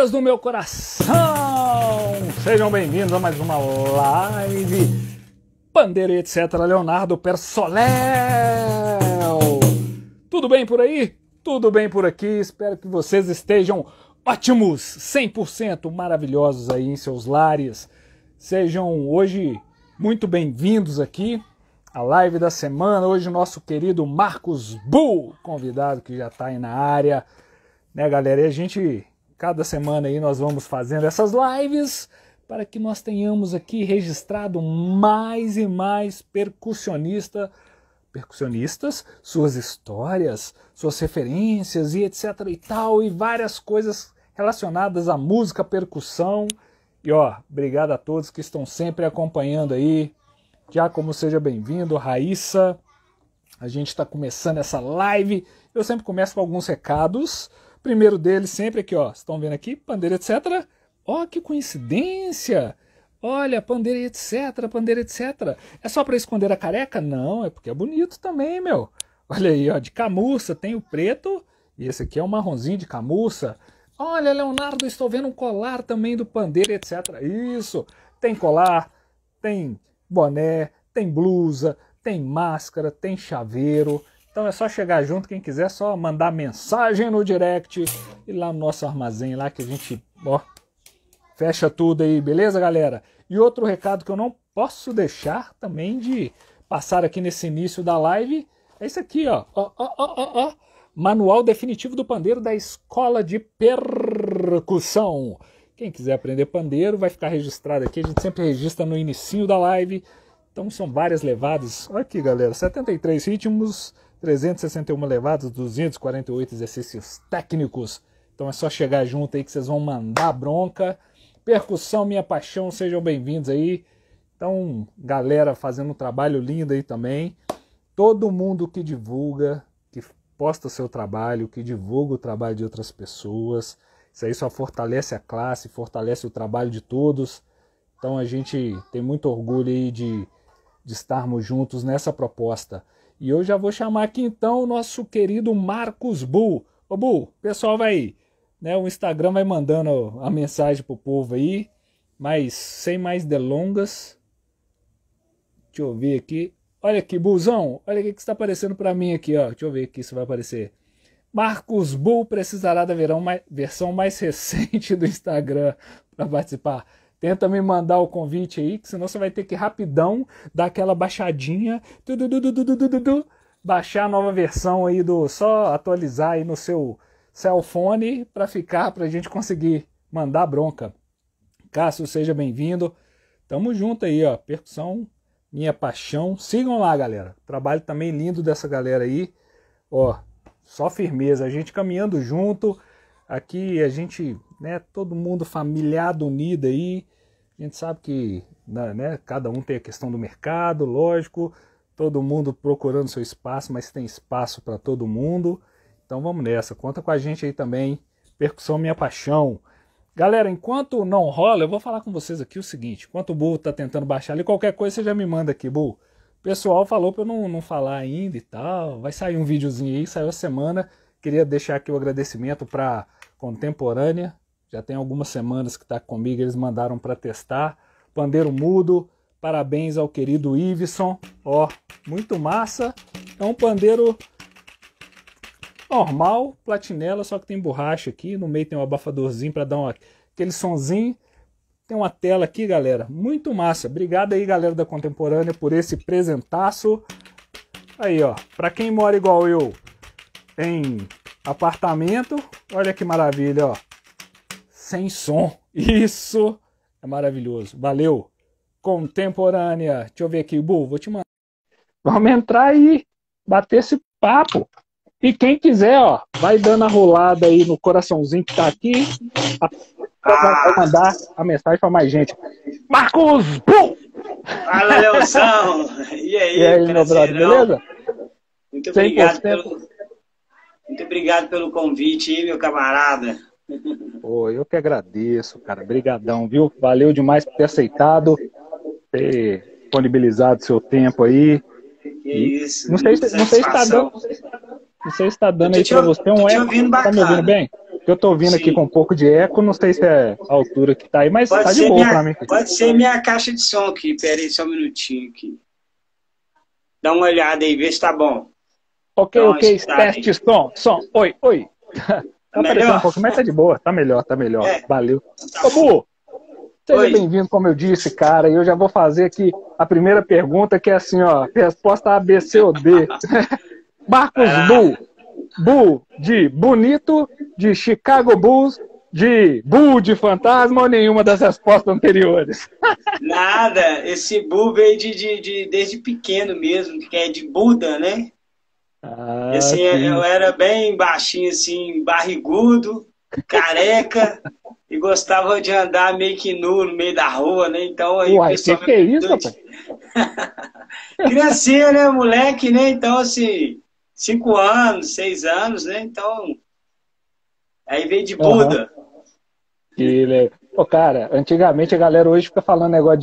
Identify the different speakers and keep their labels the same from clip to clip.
Speaker 1: Bandeiristas do meu coração, sejam bem-vindos a mais uma live Bandeira e etc. Leonardo Persoléu. Tudo bem por aí? Tudo bem por aqui? Espero que vocês estejam ótimos, 100% maravilhosos aí em seus lares. Sejam hoje muito bem-vindos aqui à live da semana. Hoje o nosso querido Marcos Bull, convidado que já está aí na área, né, galera? E a gente, cada semana aí nós vamos fazendo essas lives para que nós tenhamos aqui registrado mais e mais percussionistas, suas histórias, suas referências e etc e tal, e várias coisas relacionadas à música, percussão. E ó, obrigado a todos que estão sempre acompanhando aí. Giacomo, seja bem-vindo. Raíssa, a gente está começando essa live. Eu sempre começo com alguns recados. Primeiro deles sempre aqui, ó, estão vendo aqui, Bandeira etc. Ó, que coincidência! Olha, Bandeira etc, Bandeira etc. É só para esconder a careca? Não, é porque é bonito também, meu. Olha aí, ó, de camurça, tem o preto, e esse aqui é o marronzinho de camurça. Olha, Leonardo, estou vendo um colar também do Bandeira etc. Isso, tem colar, tem boné, tem blusa, tem máscara, tem chaveiro. Então é só chegar junto, quem quiser, só mandar mensagem no direct e lá no nosso armazém, lá que a gente, ó, fecha tudo aí, beleza, galera? E outro recado que eu não posso deixar também de passar aqui nesse início da live é isso aqui, ó. Manual definitivo do pandeiro da Escola de Percussão. Quem quiser aprender pandeiro vai ficar registrado aqui, a gente sempre registra no inicinho da live. Então são várias levadas. Olha aqui, galera, 73 ritmos, 361 levadas, 248 exercícios técnicos. Então é só chegar junto aí que vocês vão mandar bronca. Percussão, minha paixão, sejam bem-vindos aí. Então, galera fazendo um trabalho lindo aí também. Todo mundo que divulga, que posta seu trabalho, que divulga o trabalho de outras pessoas. Isso aí só fortalece a classe, fortalece o trabalho de todos. Então a gente tem muito orgulho aí de estarmos juntos nessa proposta. E eu já vou chamar aqui então o nosso querido Marcos Bull. Ô Bull, pessoal vai, né, o Instagram vai mandando a mensagem pro povo aí, mas sem mais delongas. Deixa eu ver aqui. Olha aqui, Bullzão, olha o que está aparecendo para mim aqui, ó. Deixa eu ver aqui se vai aparecer. Marcos Bull precisará da versão mais recente do Instagram para participar. Tenta me mandar o convite aí, que senão você vai ter que rapidão dar aquela baixadinha, baixar a nova versão aí só atualizar aí no seu cellphone para a gente conseguir mandar bronca. Cássio, seja bem-vindo. Tamo junto aí, ó. Percussão, minha paixão. Sigam lá, galera. Trabalho também lindo dessa galera aí. Ó, só firmeza. A gente caminhando junto. Aqui a gente, né, todo mundo familiado, unido aí. A gente sabe que, né, cada um tem a questão do mercado, lógico. Todo mundo procurando seu espaço, mas tem espaço para todo mundo. Então vamos nessa. Conta com a gente aí também. Percussão, minha paixão. Galera, enquanto não rola, eu vou falar com vocês aqui o seguinte. Enquanto o Bull tá tentando baixar ali, qualquer coisa você já me manda aqui, Bull. O pessoal falou para eu não falar ainda e tal. Vai sair um videozinho aí, saiu a semana. Queria deixar aqui o agradecimento para Contemporânea. Já tem algumas semanas que está comigo, eles mandaram para testar. Pandeiro mudo, parabéns ao querido Iveson. Ó, muito massa. É um pandeiro normal, platinela, só que tem borracha aqui. No meio tem um abafadorzinho para dar aquele sonzinho. Tem uma tela aqui, galera. Muito massa. Obrigado aí, galera da Contemporânea, por esse presentaço. Aí, ó. Para quem mora igual eu em apartamento, olha que maravilha, ó. Sem som. Isso é maravilhoso. Valeu. Contemporânea. Deixa eu ver aqui, Bull, vou te mandar. Vamos entrar aí, bater esse papo. E quem quiser, ó, vai dando a rolada aí no coraçãozinho que tá aqui. Vai mandar a mensagem para mais gente. Marcos Bull!
Speaker 2: Fala, Leozão! E aí,
Speaker 1: meu brother, beleza?
Speaker 2: Muito obrigado pelo convite aí, meu camarada.
Speaker 1: Pô, eu que agradeço, cara. Brigadão, viu? Valeu demais por ter aceitado, ter disponibilizado seu tempo aí.
Speaker 2: Isso.
Speaker 1: Não sei se está dando aí para você um eco. Tá me ouvindo bem? Eu tô ouvindo aqui com um
Speaker 2: Sim.
Speaker 1: pouco de eco, não sei se é a altura que tá aí, mas
Speaker 2: Pode
Speaker 1: tá de
Speaker 2: ser
Speaker 1: boa pra mim.
Speaker 2: pode ser minha caixa de som aqui. Pera aí só um minutinho aqui. Dá uma olhada aí, vê se tá bom.
Speaker 1: Ok,
Speaker 2: Dá uma
Speaker 1: ok,
Speaker 2: escutada
Speaker 1: teste,
Speaker 2: aí.
Speaker 1: som, oi, oi.
Speaker 2: Tá
Speaker 1: Tá aparecendo um
Speaker 2: melhor?
Speaker 1: pouco, mas tá de boa, tá melhor,
Speaker 2: É,
Speaker 1: valeu.
Speaker 2: tá
Speaker 1: Ô,
Speaker 2: bom.
Speaker 1: Bu, seja
Speaker 2: Oi.
Speaker 1: bem-vindo, como eu disse, cara, e eu já vou fazer aqui a primeira pergunta, que é assim, ó, resposta A, B, C ou D.
Speaker 2: Vai
Speaker 1: Marcos
Speaker 2: lá.
Speaker 1: Bull de bonito, de Chicago Bulls, de Bull de fantasma ou nenhuma das respostas anteriores?
Speaker 2: Nada, esse Bu veio desde pequeno mesmo, que é de Buda, né? E
Speaker 1: Ah,
Speaker 2: assim, eu
Speaker 1: sim.
Speaker 2: era bem baixinho, assim, barrigudo, careca, e gostava de andar meio que nu no meio da rua, né? Então aí o
Speaker 1: Uai,
Speaker 2: pessoal me
Speaker 1: que é isso,
Speaker 2: apelidou
Speaker 1: rapaz?
Speaker 2: de criancinha, né? Moleque, né? Então, assim, 5 anos, 6 anos, né? Então, aí veio de
Speaker 1: Aham.
Speaker 2: Buda.
Speaker 1: Pô, cara, antigamente a galera hoje fica falando negócio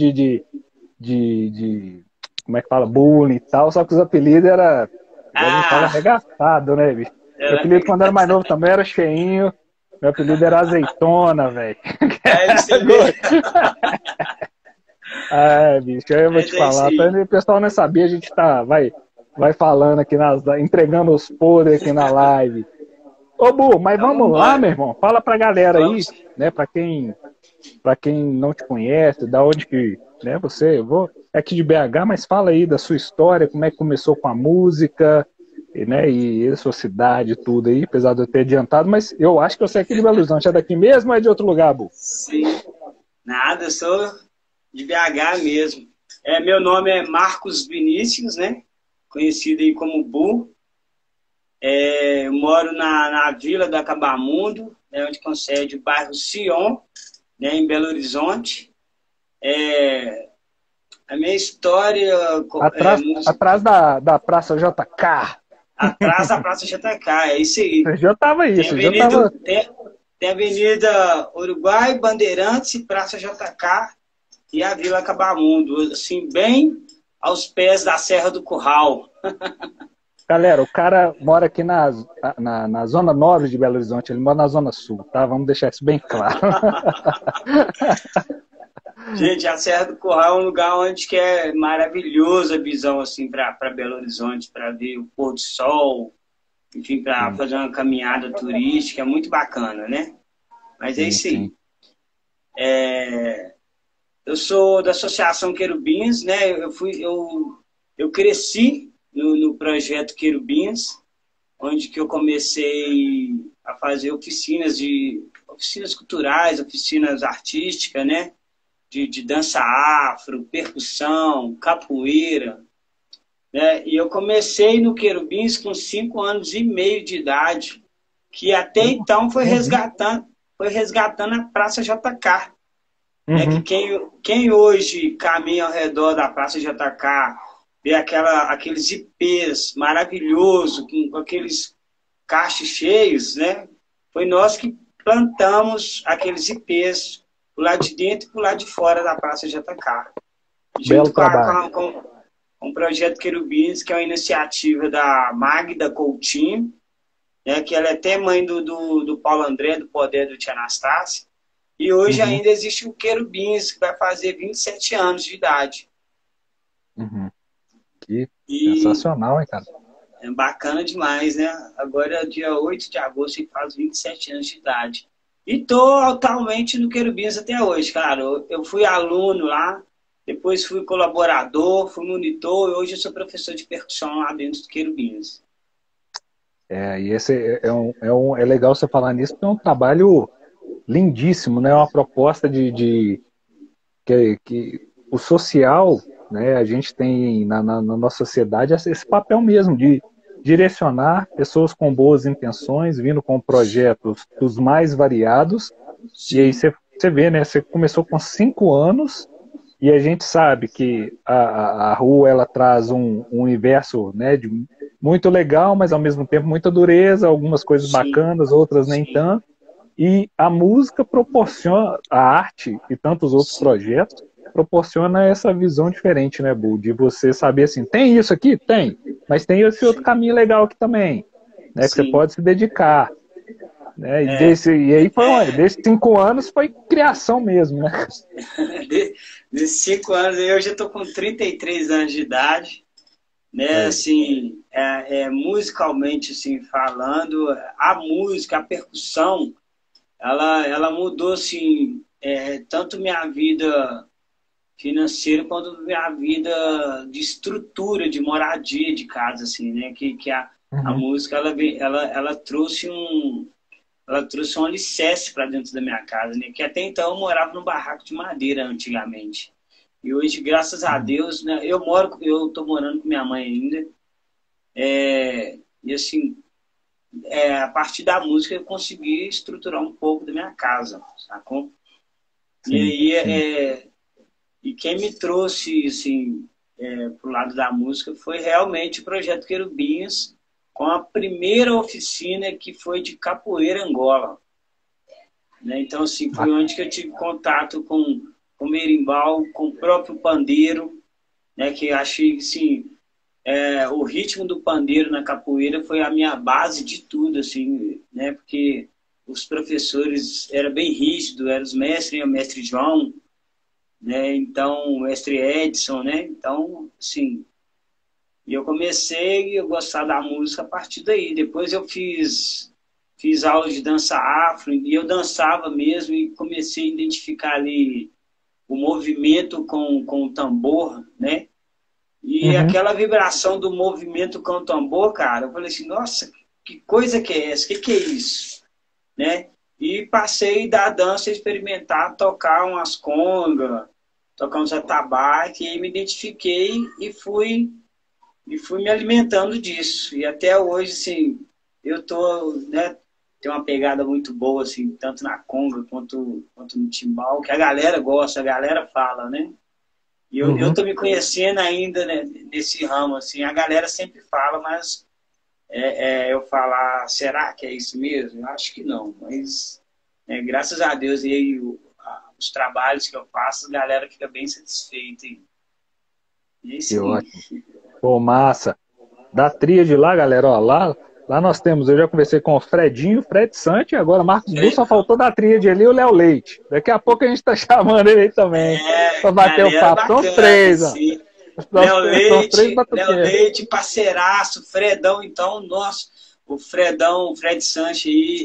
Speaker 1: como é que fala, bullying e tal, só que os apelidos era, igual a gente fala,
Speaker 2: Ah,
Speaker 1: arregaçado, né, bicho? Meu
Speaker 2: era
Speaker 1: apelido quando era mais novo também era cheinho, meu apelido era azeitona, velho.
Speaker 2: aí você vê,
Speaker 1: Ah, bicho, aí eu vou te
Speaker 2: mas é isso
Speaker 1: falar, pra
Speaker 2: aí.
Speaker 1: o pessoal não saber, a gente vai falando aqui, entregando os podres aqui na live. Ô, Bu, mas
Speaker 2: Então, vamos
Speaker 1: vamos lá,
Speaker 2: embora.
Speaker 1: meu irmão, fala pra galera aí,
Speaker 2: Vamos.
Speaker 1: né, pra quem não te conhece, da onde que, né, eu vou é aqui de BH, mas fala aí da sua história, como é que começou com a música, e a sua cidade, tudo aí, apesar de eu ter adiantado, mas eu acho que você é aqui de Belo Horizonte, é daqui mesmo ou é de outro lugar, Bu?
Speaker 2: Sim. Nada, eu sou de BH mesmo. Meu nome é Marcos Vinícius, né? Conhecido aí como Bu. Eu moro na Vila do Acabamundo, né, onde concede o bairro Sion, né, em Belo Horizonte. A minha história
Speaker 1: Atrás da Praça JK.
Speaker 2: atrás da Praça JK, é isso aí.
Speaker 1: Você já tava aí,
Speaker 2: Tem
Speaker 1: você já
Speaker 2: Avenida,
Speaker 1: tava.
Speaker 2: tem, tem Avenida Uruguai, Bandeirantes, Praça JK e a Vila Acabamundo, assim, bem aos pés da Serra do Curral.
Speaker 1: Galera, o cara mora aqui na Zona Norte de Belo Horizonte, ele mora na Zona Sul, tá? Vamos deixar isso bem claro.
Speaker 2: Gente, a Serra do Curral é um lugar onde que é maravilhosa a visão assim para Belo Horizonte, para ver o pôr do sol, enfim, para
Speaker 1: Sim,
Speaker 2: fazer uma caminhada turística, é muito bacana, né? Mas é
Speaker 1: sim,
Speaker 2: isso
Speaker 1: sim.
Speaker 2: aí. Eu sou da Associação Querubins, né? Eu cresci no projeto Querubins, onde que eu comecei a fazer oficinas culturais, oficinas artísticas, né? De dança afro, percussão, capoeira, né? E eu comecei no Querubins com 5 anos e meio de idade, que até então
Speaker 1: Novinho.
Speaker 2: foi resgatando a Praça JK, né? Que
Speaker 1: Uhum.
Speaker 2: quem hoje caminha ao redor da Praça JK, vê aqueles ipês maravilhosos, com aqueles cachos cheios, né? Foi nós que plantamos aqueles ipês pro lado de dentro e pro lado de fora da Praça JK.
Speaker 1: Belo
Speaker 2: Junto
Speaker 1: trabalho.
Speaker 2: com o Projeto Querubins, que é uma iniciativa da Magda Coutinho, né, que ela é até mãe do Paulo André, do Poder do Tia Anastácia. E hoje
Speaker 1: Uhum,
Speaker 2: ainda existe o Querubins, que vai fazer 27 anos de idade.
Speaker 1: uhum. Que
Speaker 2: E
Speaker 1: sensacional, hein, cara?
Speaker 2: é bacana demais, né? Agora, dia 8 de agosto, ele faz 27 anos de idade. E tô atualmente no Querubins até hoje, cara. Eu fui aluno lá, depois fui colaborador, fui monitor e hoje eu sou professor de percussão lá dentro do Querubins.
Speaker 1: E esse é legal você falar nisso, porque é um trabalho lindíssimo, né? Uma proposta que o social, né? A gente tem na nossa sociedade esse papel mesmo de direcionar pessoas com boas intenções, vindo com projetos dos mais variados. E aí
Speaker 2: Sim,
Speaker 1: você vê, né? Você começou com 5 anos e a gente sabe que a rua ela traz um universo, né, muito legal, mas ao mesmo tempo muita dureza, algumas coisas
Speaker 2: sim,
Speaker 1: bacanas, outras nem
Speaker 2: sim,
Speaker 1: tanto. E a música proporciona, a arte e tantos outros
Speaker 2: sim,
Speaker 1: projetos, proporciona essa visão diferente, né, Bu? De você saber assim, tem isso aqui? Tem, mas tem esse outro
Speaker 2: sim,
Speaker 1: caminho legal aqui também, né, que você
Speaker 2: sim.
Speaker 1: pode se dedicar. né? E aí desde 5 anos foi criação mesmo, né?
Speaker 2: Desses 5 anos, eu já estou com 33 anos de idade, né? Assim, musicalmente assim, falando, a música, a percussão, ela mudou assim, tanto minha vida financeira quanto minha vida de estrutura, de moradia de casa, assim, né? Que a música ela trouxe um alicerce para dentro da minha casa, né? Que até então eu morava num barraco de madeira antigamente. E hoje, graças a Deus, né? Eu tô morando com minha mãe ainda. E assim, a partir da música eu consegui estruturar um pouco da minha casa, sacou?
Speaker 1: Sim,
Speaker 2: e aí,
Speaker 1: sim.
Speaker 2: e quem me trouxe, assim, pro lado da música foi realmente o Projeto Querubins, com a primeira oficina que foi de capoeira Angola. Né? Então, assim, foi onde que eu tive contato com o berimbau, com o próprio pandeiro, né? Que eu achei, assim, o ritmo do pandeiro na capoeira foi a minha base de tudo, assim, né? Porque os professores eram bem rígidos, eram os mestres, o mestre João, né? Então, o mestre Edson, né? Então, assim, e eu comecei a gostar da música a partir daí. Depois eu fiz aula de dança afro e eu dançava mesmo e comecei a identificar ali o movimento com o tambor, né? E aquela vibração do movimento com o tambor, cara, eu falei assim, nossa, que coisa que é essa? Que é isso? Né? E passei da dança a experimentar, tocar umas congas, tocar uns atabaques, e aí me identifiquei e fui me alimentando disso. E até hoje, assim, eu tô, né, tem uma pegada muito boa, assim, tanto na conga quanto no timbal, que a galera gosta, a galera fala, né? E eu tô me conhecendo ainda, né, nesse ramo, assim, a galera sempre fala, mas eu falar, será que é isso mesmo? Eu acho que não, mas graças a Deus e aí, os trabalhos que eu faço, a galera fica bem satisfeita. E
Speaker 1: Que
Speaker 2: sim.
Speaker 1: ótimo. Pô, massa. Da tríade lá, galera, ó, lá nós temos, eu já conversei com o Fredinho, Fred Sante, e agora Marcos Bu, só faltou da tríade ali o Léo Leite. Daqui a pouco a gente tá chamando ele aí também, pra bater o
Speaker 2: Galera
Speaker 1: papo. São os
Speaker 2: bacana,
Speaker 1: três, ó.
Speaker 2: sim.
Speaker 1: São os três
Speaker 2: Léo
Speaker 1: batuqueiros.
Speaker 2: Leite, parceiraço, Fredão, então, nossa, o Fred Sanches aí,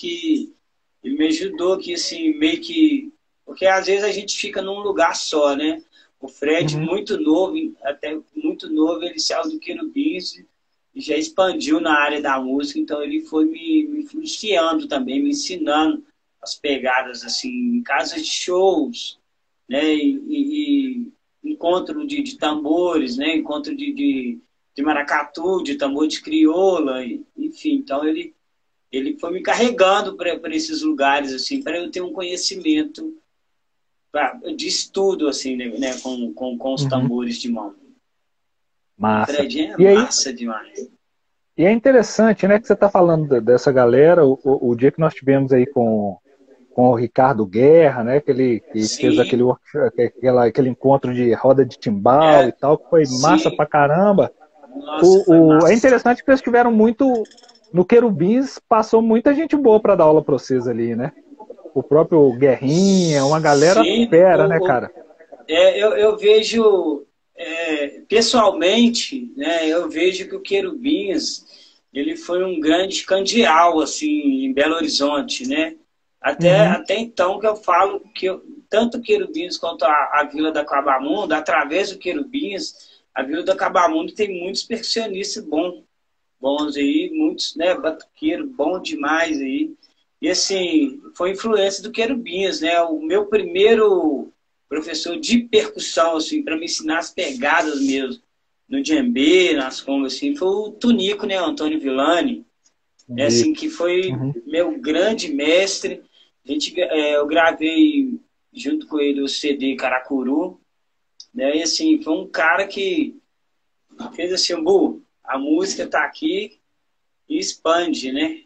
Speaker 2: ele me ajudou aqui, assim, meio que, porque às vezes a gente fica num lugar só, né? O Fred, muito novo, até muito novo, ele saiu do Querubins e já expandiu na área da música, então ele foi me influenciando também, me ensinando as pegadas, assim, em casas de shows, né? E encontro de tambores, né? Encontro de maracatu, de tambor de crioula, enfim. Então ele foi me carregando para esses lugares assim, para eu ter um conhecimento de estudo assim, né? Com os tambores de mão. O
Speaker 1: Massa.
Speaker 2: Fredinho é
Speaker 1: E aí,
Speaker 2: massa demais.
Speaker 1: e é interessante, né, que você está falando dessa galera, o dia que nós tivemos aí com o Ricardo Guerra, né, que fez
Speaker 2: Sim,
Speaker 1: aquele encontro de roda de timbal e
Speaker 2: é,
Speaker 1: tal, que foi massa
Speaker 2: sim.
Speaker 1: pra caramba.
Speaker 2: Nossa, foi
Speaker 1: É
Speaker 2: massa.
Speaker 1: interessante que eles tiveram muito. No Querubins passou muita gente boa para dar aula para vocês ali, né? O próprio Guerrinha, uma galera
Speaker 2: Sim,
Speaker 1: fera, né, cara?
Speaker 2: eu vejo, pessoalmente, né, eu vejo que o Querubins, ele foi um grande candeal, assim, em Belo Horizonte, né? Até então que eu falo que tanto o Querubins quanto a Vila da Cabamunda, através do Querubins, a Vila da Cabamunda tem muitos percussionistas bons aí, muitos, né, batuqueiro bom demais aí. E assim, foi influência do Querubins, né? O meu primeiro professor de percussão, assim, para me ensinar as pegadas mesmo, no djembe, nas congas, assim, foi o Tunico, né, Antônio Villani, né, assim, que foi meu grande mestre. Eu gravei junto com ele o CD Caracuru, né, e assim, foi um cara que fez assim, Bu, a música tá aqui e expande, né?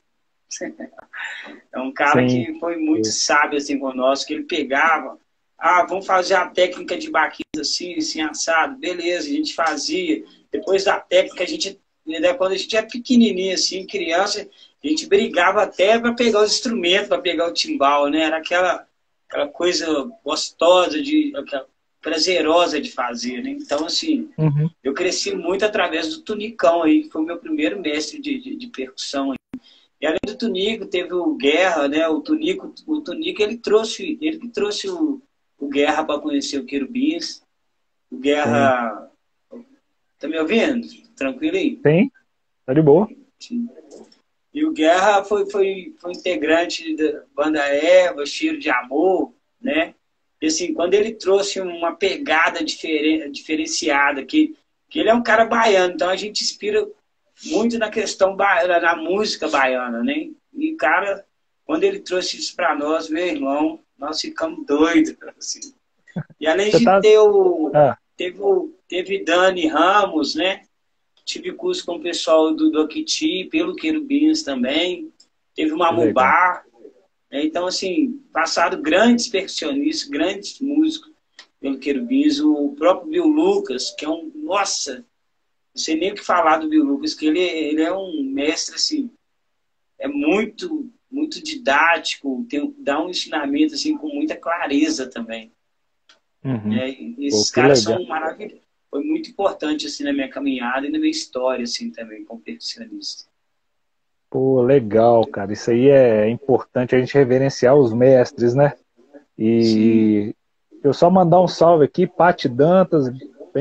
Speaker 2: É um cara
Speaker 1: Sim.
Speaker 2: que foi muito sábio assim conosco, que ele pegava, vamos fazer a técnica de baqueta assim, assim, assado, beleza, a gente fazia. Depois da técnica, a gente né, quando a gente era pequenininho, assim, criança, a gente brigava até para pegar os instrumentos, para pegar o timbal, né? Era aquela coisa gostosa, prazerosa de fazer, né? Então, assim,
Speaker 1: Uhum.
Speaker 2: eu cresci muito através do Tunicão aí, que foi o meu primeiro mestre de percussão. E além do Tunico, teve o Guerra, né? O Tunico ele que trouxe o Guerra para conhecer o Querubins. O
Speaker 1: Sim.
Speaker 2: Guerra. Tá me ouvindo? Tranquilo aí?
Speaker 1: Sim, tá de boa.
Speaker 2: Sim. E o Guerra foi integrante da banda Eva, Cheiro de Amor, né? E assim, quando ele trouxe uma pegada diferenciada, que ele é um cara baiano, então a gente inspira muito na questão baiana, na música baiana, né? E, cara, quando ele trouxe isso para nós, meu irmão, nós ficamos doidos. Assim. E além
Speaker 1: Você
Speaker 2: de
Speaker 1: tá.
Speaker 2: ter
Speaker 1: Ah,
Speaker 2: teve Dani Ramos, né? Tive curso com o pessoal do Akiti, pelo Querubins também. Teve o
Speaker 1: que legal.
Speaker 2: Mamubá. Né? Então, assim, passaram grandes percussionistas, grandes músicos pelo Querubins. O próprio Bill Lucas, que é um... Nossa, não sei nem o que falar do Bill Lucas, que ele é um mestre, assim, é muito didático, dá um ensinamento, assim, com muita clareza também.
Speaker 1: Uhum.
Speaker 2: Né? E
Speaker 1: Pô,
Speaker 2: esses
Speaker 1: que
Speaker 2: caras
Speaker 1: legal.
Speaker 2: são maravilhosos. Foi muito importante assim na minha caminhada e na minha história assim também como percussionista.
Speaker 1: Pô, legal, cara. Isso aí é importante a gente reverenciar os mestres, né?
Speaker 2: Sim.
Speaker 1: E eu só mandar um salve aqui, Pati Dantas,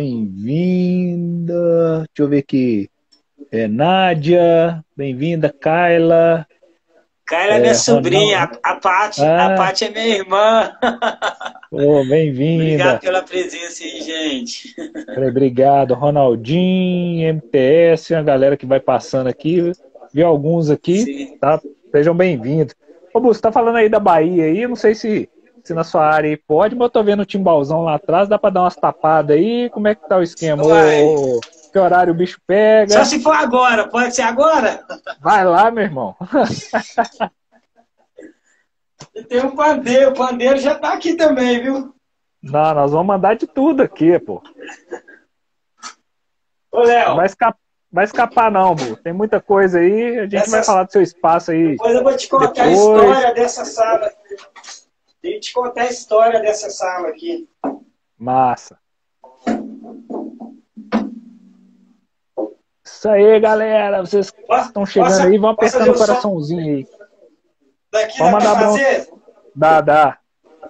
Speaker 1: bem-vinda. Deixa eu ver aqui. Nádia, bem-vinda. Kyla,
Speaker 2: Kyla é minha sobrinha,
Speaker 1: Ronaldo.
Speaker 2: A
Speaker 1: Ah,
Speaker 2: Paty é minha irmã.
Speaker 1: pô,
Speaker 2: Obrigado
Speaker 1: bem-vinda.
Speaker 2: pela presença aí, gente.
Speaker 1: Obrigado, Ronaldinho, MTS, a galera que vai passando aqui. Vi alguns aqui,
Speaker 2: Sim.
Speaker 1: tá? Sejam bem-vindos. Ô, Bus, tá falando aí da Bahia aí, eu não sei se na sua área aí pode, mas eu tô vendo o timbalzão lá atrás, dá pra dar umas tapadas aí, como é que tá o esquema?
Speaker 2: Uai.
Speaker 1: Que horário o bicho
Speaker 2: Só
Speaker 1: pega?
Speaker 2: se for agora, pode ser agora?
Speaker 1: Vai lá, meu irmão.
Speaker 2: E tem o pandeiro já tá aqui também, viu?
Speaker 1: Não, nós vamos mandar de tudo aqui, pô.
Speaker 2: Ô,
Speaker 1: Não
Speaker 2: Léo,
Speaker 1: vai escapar não, Bu. Tem muita coisa aí, a gente vai
Speaker 2: essas...
Speaker 1: falar do seu espaço aí
Speaker 2: depois eu vou te contar a
Speaker 1: depois.
Speaker 2: história dessa sala. Tenho que te contar a história dessa sala aqui.
Speaker 1: Massa. Isso aí, galera. Vocês que estão chegando aí, vão
Speaker 2: Posso fazer
Speaker 1: apertando o
Speaker 2: o som
Speaker 1: coraçãozinho aí.
Speaker 2: daqui?
Speaker 1: Pode
Speaker 2: Dá pra
Speaker 1: mandar bronca.
Speaker 2: fazer?
Speaker 1: Dá, dá.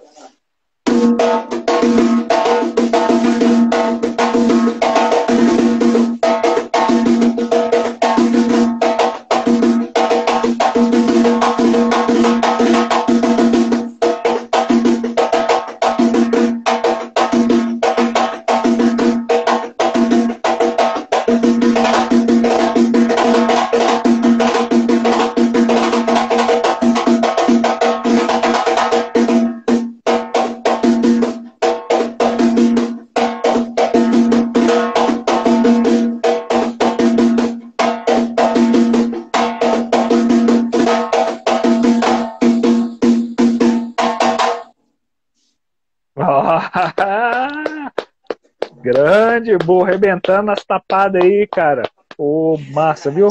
Speaker 1: Grande, boa, arrebentando as tapadas aí, cara. Ô, massa, viu?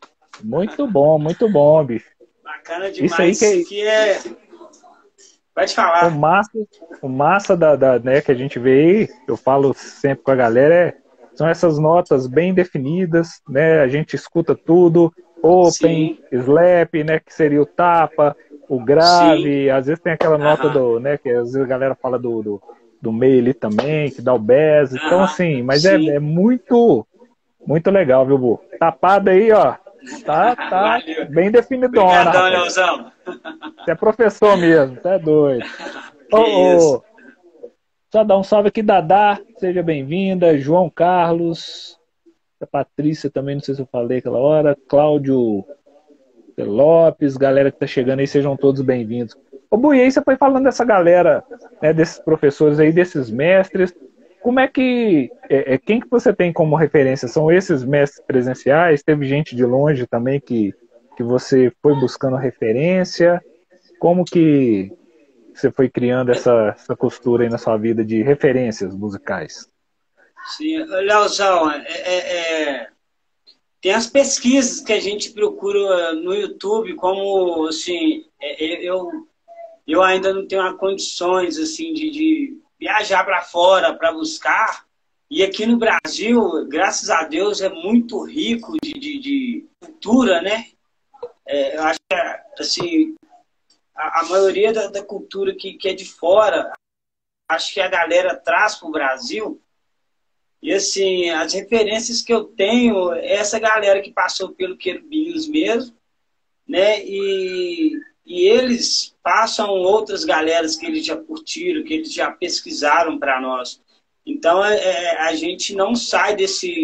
Speaker 1: Muito bom, bicho.
Speaker 2: Bacana
Speaker 1: Isso aí
Speaker 2: demais.
Speaker 1: que
Speaker 2: Isso
Speaker 1: é
Speaker 2: aqui é. Pode
Speaker 1: o
Speaker 2: falar.
Speaker 1: massa, o massa né, que a gente vê aí, eu falo sempre com a galera, são essas notas bem definidas, né? A gente escuta tudo, open,
Speaker 2: Sim,
Speaker 1: slap, né, que seria o tapa, o
Speaker 2: sim.
Speaker 1: grave, às vezes tem aquela nota
Speaker 2: Aham,
Speaker 1: né, que às vezes a galera fala do meio ali também, que dá o bass. Então,
Speaker 2: aham.
Speaker 1: assim, mas é
Speaker 2: Sim.
Speaker 1: muito legal, viu, Bu? Tapada aí, ó, tá
Speaker 2: Valeu.
Speaker 1: bem definidona,
Speaker 2: Obrigadão,
Speaker 1: rapaz.
Speaker 2: Leozão.
Speaker 1: Você é professor mesmo, tá doido. Ô,
Speaker 2: Que isso.
Speaker 1: ô, só dar um salve aqui, Dadá, seja bem-vinda. João Carlos, a Patrícia também, não sei se eu falei aquela hora. Cláudio Lopes, galera que tá chegando aí, sejam todos bem-vindos. Ô, Bui, aí você foi falando dessa galera, né, desses professores aí, desses mestres. Como é que. Quem que você tem como referência? São esses mestres presenciais? Teve gente de longe também que você foi buscando referência? Como que você foi criando essa costura aí na sua vida de referências musicais?
Speaker 2: Sim. Leozão, tem as pesquisas que a gente procura no YouTube, como, assim, eu ainda não tenho condições, assim, de viajar para fora para buscar. E aqui no Brasil, graças a Deus, é muito rico de cultura, né? Eu acho que, assim, a maioria da cultura que é de fora, acho que a galera traz para o Brasil. E, assim, as referências que eu tenho é essa galera que passou pelo Querubins mesmo, né? E eles passam outras galeras que eles já curtiram, que eles já pesquisaram para nós. Então, a gente não sai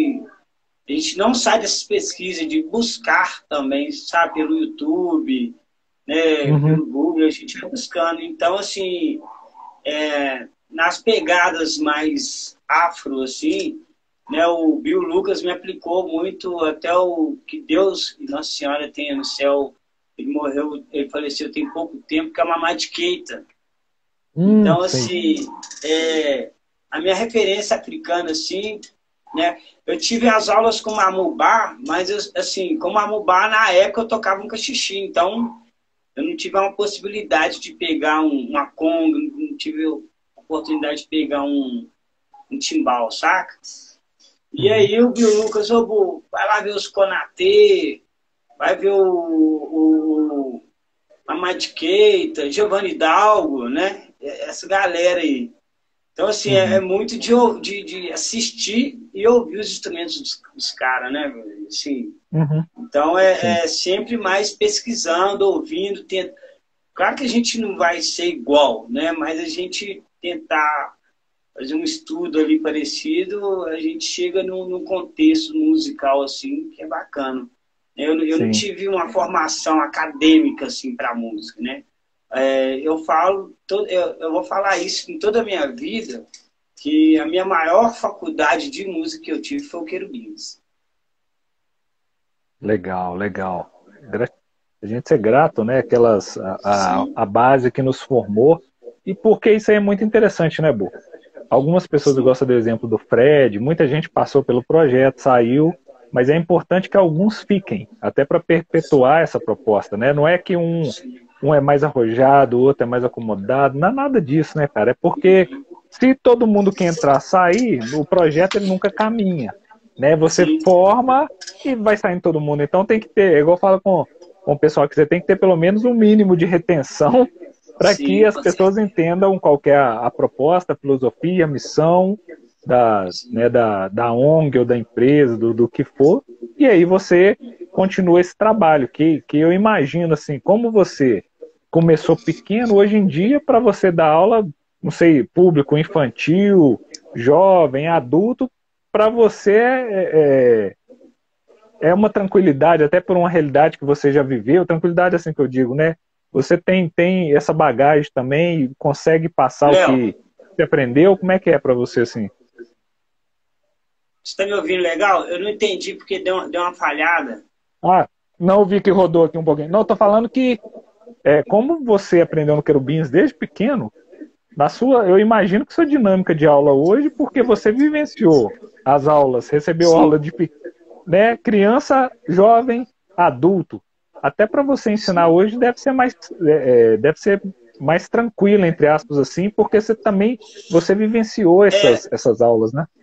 Speaker 2: dessas pesquisas de buscar também, sabe, pelo YouTube, né, pelo Google, a gente vai buscando. Então, assim, nas pegadas mais afro, assim, né, o Bill Lucas me aplicou muito, até o que Deus e Nossa Senhora tenha no céu. Ele morreu, ele faleceu tem pouco tempo, que é a Mamá de Keita. Então, assim, a minha referência africana, assim, né? Eu tive as aulas com Mamubá, mas, assim, com Mamubá, na época, eu tocava um cachixi. Então, eu não tive uma possibilidade de pegar uma conga, não tive a oportunidade de pegar um timbal, saca? E aí o Bill Lucas, vai lá ver os Konatê, vai ver a Madiqueita, Giovanni Dalgo, né? Essa galera aí. Então, assim, é muito de assistir e ouvir os instrumentos dos caras, né? Assim, então, sempre mais pesquisando, ouvindo, tentando. Claro que a gente não vai ser igual, né? Mas a gente tentar fazer um estudo ali parecido, a gente chega num contexto musical, assim, que é bacana. Eu não tive uma formação acadêmica, assim, para música, né? Eu vou falar isso em toda a minha vida, que a minha maior faculdade de música que eu tive foi o Querubins.
Speaker 1: Legal, legal. A gente ser grato, né? A base que nos formou. E porque isso aí é muito interessante, né, Bu? Algumas pessoas gostam do exemplo do Fred, muita gente passou pelo projeto, saiu, mas é importante que alguns fiquem, até para perpetuar essa proposta, né? Não é que um é mais arrojado, o outro é mais acomodado, não é nada disso, né, cara? É porque se todo mundo que entrar sair, o projeto ele nunca caminha, né? Você forma e vai saindo todo mundo. Então tem que ter, igual eu falo com o pessoal, que você tem que ter pelo menos um mínimo de retenção para que as pessoas entendam qual que é a proposta, a filosofia, a missão da ONG ou da empresa, do que for, e aí você continua esse trabalho, que eu imagino assim, como você começou pequeno, hoje em dia, para você dar aula, não sei, público, infantil, jovem, adulto, para você é uma tranquilidade, até por uma realidade que você já viveu, tranquilidade assim que eu digo, né? Você tem essa bagagem também, consegue passar o que você aprendeu? Como é que é para você assim?
Speaker 2: Você está me ouvindo legal? Eu não entendi porque deu uma falhada.
Speaker 1: Ah, não ouvi que rodou aqui um pouquinho. Não, estou falando que como você aprendeu no Querubins desde pequeno, eu imagino que sua dinâmica de aula hoje, porque você vivenciou as aulas, recebeu aula de né, criança, jovem, adulto. Até para você ensinar hoje deve ser mais tranquilo, entre aspas, assim, porque você vivenciou essas aulas, né?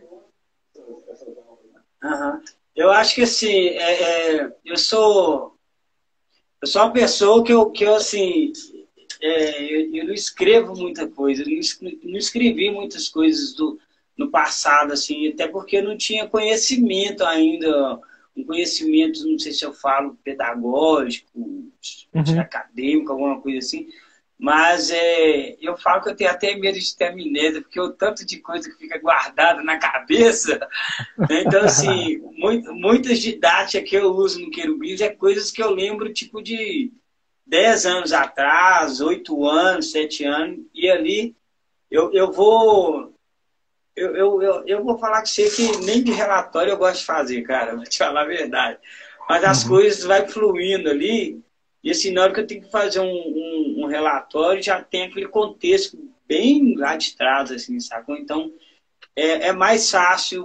Speaker 2: Eu acho que assim, eu sou uma pessoa que eu assim, eu não escrevo muita coisa, eu não escrevi muitas coisas no passado, assim, até porque eu não tinha conhecimento ainda, um conhecimento, não sei se eu falo pedagógico, acadêmico, alguma coisa assim, mas eu falo que eu tenho até medo de ter amnésia, porque o tanto de coisa que fica guardada na cabeça, né? Então, assim, muitas didáticas que eu uso no Querubins é coisas que eu lembro, tipo, de 10 anos atrás, 8 anos, 7 anos, e ali eu vou falar com você que nem de relatório eu gosto de fazer, cara, vou te falar a verdade. Mas as coisas vai fluindo ali, e assim, na hora que eu tenho que fazer um relatório, já tem aquele contexto bem lá de trás, assim, sacou? Então, é mais fácil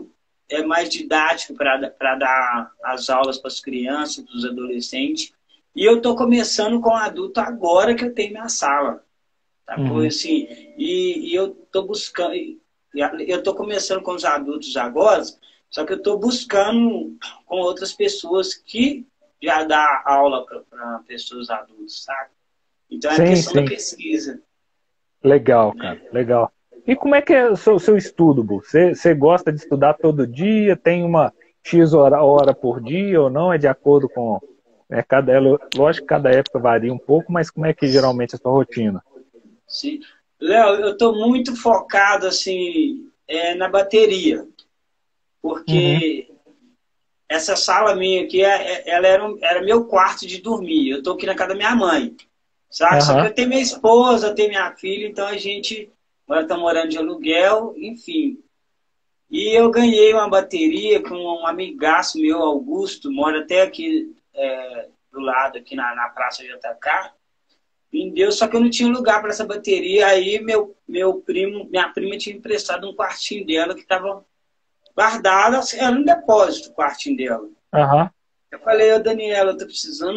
Speaker 2: mais didático para dar as aulas para as crianças, para os adolescentes. E eu estou começando com adulto agora que eu tenho minha sala. Tá? Foi assim, e eu estou buscando, eu estou começando com os adultos agora, só que eu estou buscando com outras pessoas que já dá aula para pessoas adultas, sabe? Então é a
Speaker 1: Sim,
Speaker 2: questão da
Speaker 1: sim.
Speaker 2: pesquisa.
Speaker 1: Legal, cara, legal. E como é que é o seu estudo, Bu? Você gosta de estudar todo dia? Tem uma X hora por dia ou não? É de acordo com... lógico que cada época varia um pouco, mas como é que geralmente é a sua rotina?
Speaker 2: Sim. Léo, eu estou muito focado assim, na bateria,
Speaker 1: Uhum.
Speaker 2: porque essa sala minha aqui, ela era meu quarto de dormir. Eu estou aqui na casa da minha mãe, sabe? Só que
Speaker 1: Aham.
Speaker 2: eu tenho minha esposa, eu tenho minha filha, então a gente agora está morando de aluguel, enfim. E eu ganhei uma bateria com um amigaço meu, Augusto, mora até aqui do lado, aqui na Praça JK. Me deu, só que eu não tinha lugar para essa bateria. Aí minha prima tinha emprestado um quartinho dela que estava guardado, assim, era um depósito o quartinho dela.
Speaker 1: Aham.
Speaker 2: Eu falei, ô Daniela, eu tô precisando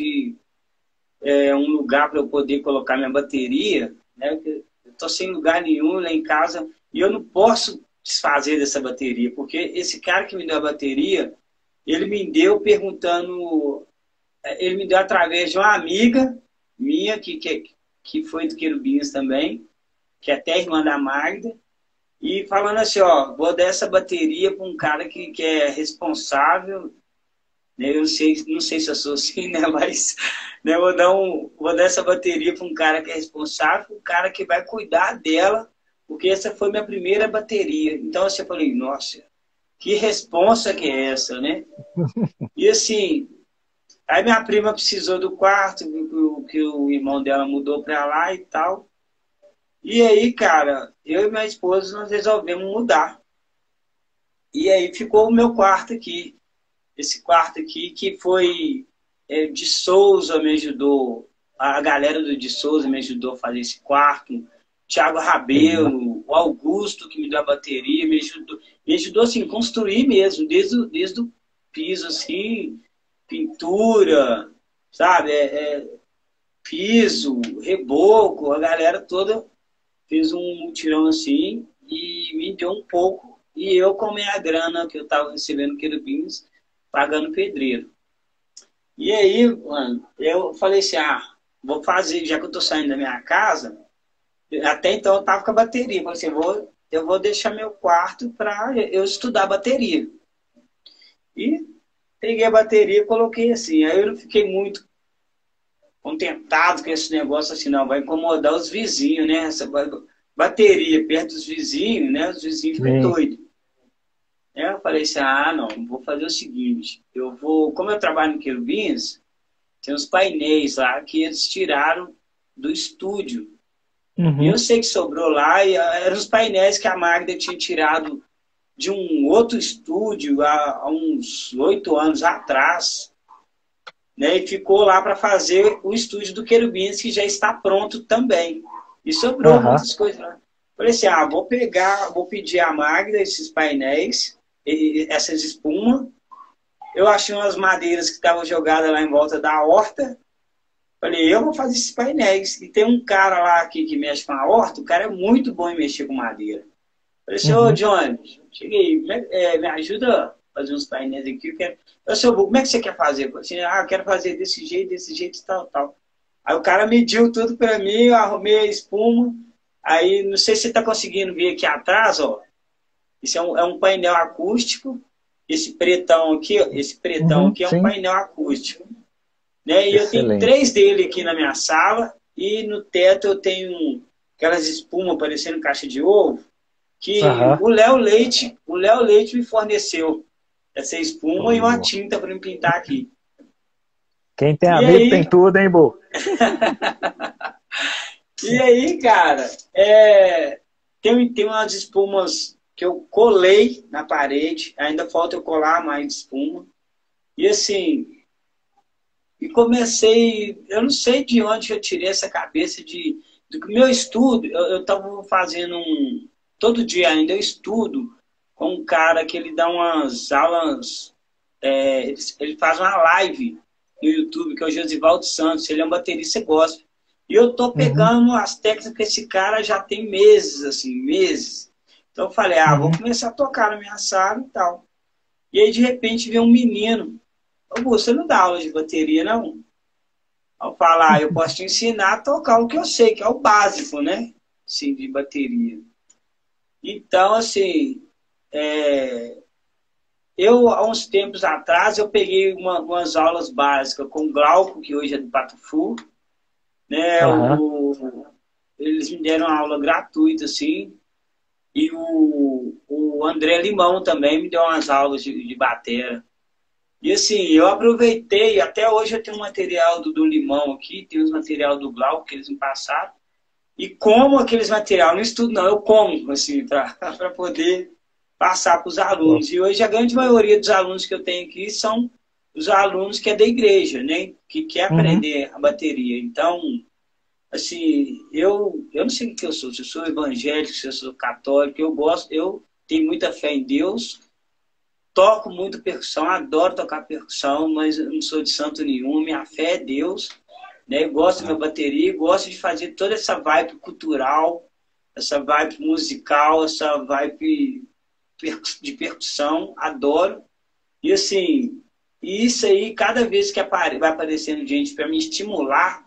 Speaker 2: de um lugar para eu poder colocar minha bateria, né? Eu tô sem lugar nenhum lá em casa e eu não posso desfazer dessa bateria, porque esse cara que me deu a bateria, ele me deu perguntando, ele me deu através de uma amiga minha que foi do Querubins também, que é até irmã da Magda, e falando assim, ó, vou dar essa bateria para um cara que é responsável, né? Eu não sei se eu sou assim, né? Mas né, vou dar essa bateria para um cara que é responsável, um cara que vai cuidar dela, porque essa foi minha primeira bateria. Então assim, eu falei, nossa, que responsa que é essa, né? E assim, aí minha prima precisou do quarto, que o irmão dela mudou para lá e tal. E aí, cara, eu e minha esposa nós resolvemos mudar. E aí ficou o meu quarto aqui. Esse quarto aqui que foi de Souza me ajudou, a galera do de Souza me ajudou a fazer esse quarto, Thiago
Speaker 1: Legal.
Speaker 2: Rabelo, o Augusto que me deu a bateria, me ajudou assim, construir mesmo, desde o piso assim, pintura, sabe, piso, reboco, a galera toda fez um mutirão assim e me deu um pouco, e eu com a minha grana que eu estava recebendo querubins, pagando pedreiro. E aí, mano, eu falei assim, vou fazer, já que eu tô saindo da minha casa, até então eu tava com a bateria, eu falei assim, eu vou deixar meu quarto para eu estudar bateria. E peguei a bateria e coloquei assim, aí eu não fiquei muito contentado com esse negócio assim, não, vai incomodar os vizinhos, né? Essa bateria perto dos vizinhos, né? Os vizinhos ficam
Speaker 1: Sim.
Speaker 2: doidos. Eu falei assim, não, vou fazer o seguinte, como eu trabalho no Querubins, tem uns painéis lá que eles tiraram do estúdio. E eu
Speaker 1: Uhum.
Speaker 2: sei que sobrou lá, e eram os painéis que a Magda tinha tirado de um outro estúdio há uns 8 anos atrás, né? E ficou lá para fazer o estúdio do Querubins, que já está pronto também. E sobrou
Speaker 1: Aham.
Speaker 2: muitas coisas lá. Falei assim, vou pedir a Magda esses painéis, essas espumas. Eu achei umas madeiras que estavam jogadas lá em volta da horta. Falei, eu vou fazer esses painéis. E tem um cara lá aqui que mexe com a horta, o cara é muito bom em mexer com madeira. Falei assim, ô
Speaker 1: Uhum.
Speaker 2: Johnny, cheguei, me ajuda a fazer uns painéis aqui. Seu como é que você quer fazer? Eu falei assim, eu quero fazer desse jeito, tal, tal. Aí o cara mediu tudo para mim, eu arrumei a espuma. Aí, não sei se você está conseguindo ver aqui atrás, ó. Isso é um painel acústico. Esse pretão
Speaker 1: Uhum.
Speaker 2: aqui é um
Speaker 1: Sim.
Speaker 2: painel acústico. Né? E eu tenho
Speaker 1: Excelente.
Speaker 2: 3 dele aqui na minha sala. E no teto eu tenho aquelas espumas parecendo caixa de ovo. Que
Speaker 1: Aham.
Speaker 2: o Léo Leite me forneceu essa espuma e uma
Speaker 1: Boa.
Speaker 2: tinta para me pintar aqui.
Speaker 1: Quem tem
Speaker 2: E
Speaker 1: amigo tem
Speaker 2: aí,
Speaker 1: tudo, hein, Bu?
Speaker 2: cara, tem umas espumas que eu colei na parede, ainda falta eu colar mais espuma. E assim, eu não sei de onde eu tirei essa cabeça do que meu estudo, eu estava fazendo todo dia ainda eu estudo com um cara que ele dá umas aulas, ele faz uma live no YouTube, que é o Josivaldo Santos, ele é um baterista gospel. E eu tô pegando as técnicas que esse cara já tem meses, assim, meses. Então eu falei, vou começar a tocar na minha sala e tal. E aí, de repente, vem um menino. Você não dá aula de bateria, não? Eu falo, eu posso te ensinar a tocar o que eu sei, que é o básico, né? Assim, de bateria. Então, assim, eu, há uns tempos atrás, eu peguei umas aulas básicas com o Glauco, que hoje é do Pato Fu, né? Eles me deram uma aula gratuita, assim, e o André Limão também me deu umas aulas de batera. E assim, eu aproveitei, até hoje eu tenho um material do Limão aqui, tem os material do Glauco que eles me passaram, e como aqueles material, não estudo não, eu como, assim, para poder passar para os alunos. E hoje a grande maioria dos alunos que eu tenho aqui são os alunos que é da igreja, né? Que quer aprender a bateria. Então, assim, eu não sei o que eu sou, se eu sou evangélico, se eu sou católico, eu tenho muita fé em Deus, toco muito percussão, adoro tocar percussão, mas eu não sou de santo nenhum, minha fé é Deus, né? Eu gosto da minha bateria, gosto de fazer toda essa vibe cultural, essa vibe musical, essa vibe de percussão, adoro. E assim, isso aí, cada vez que vai aparecendo gente para me estimular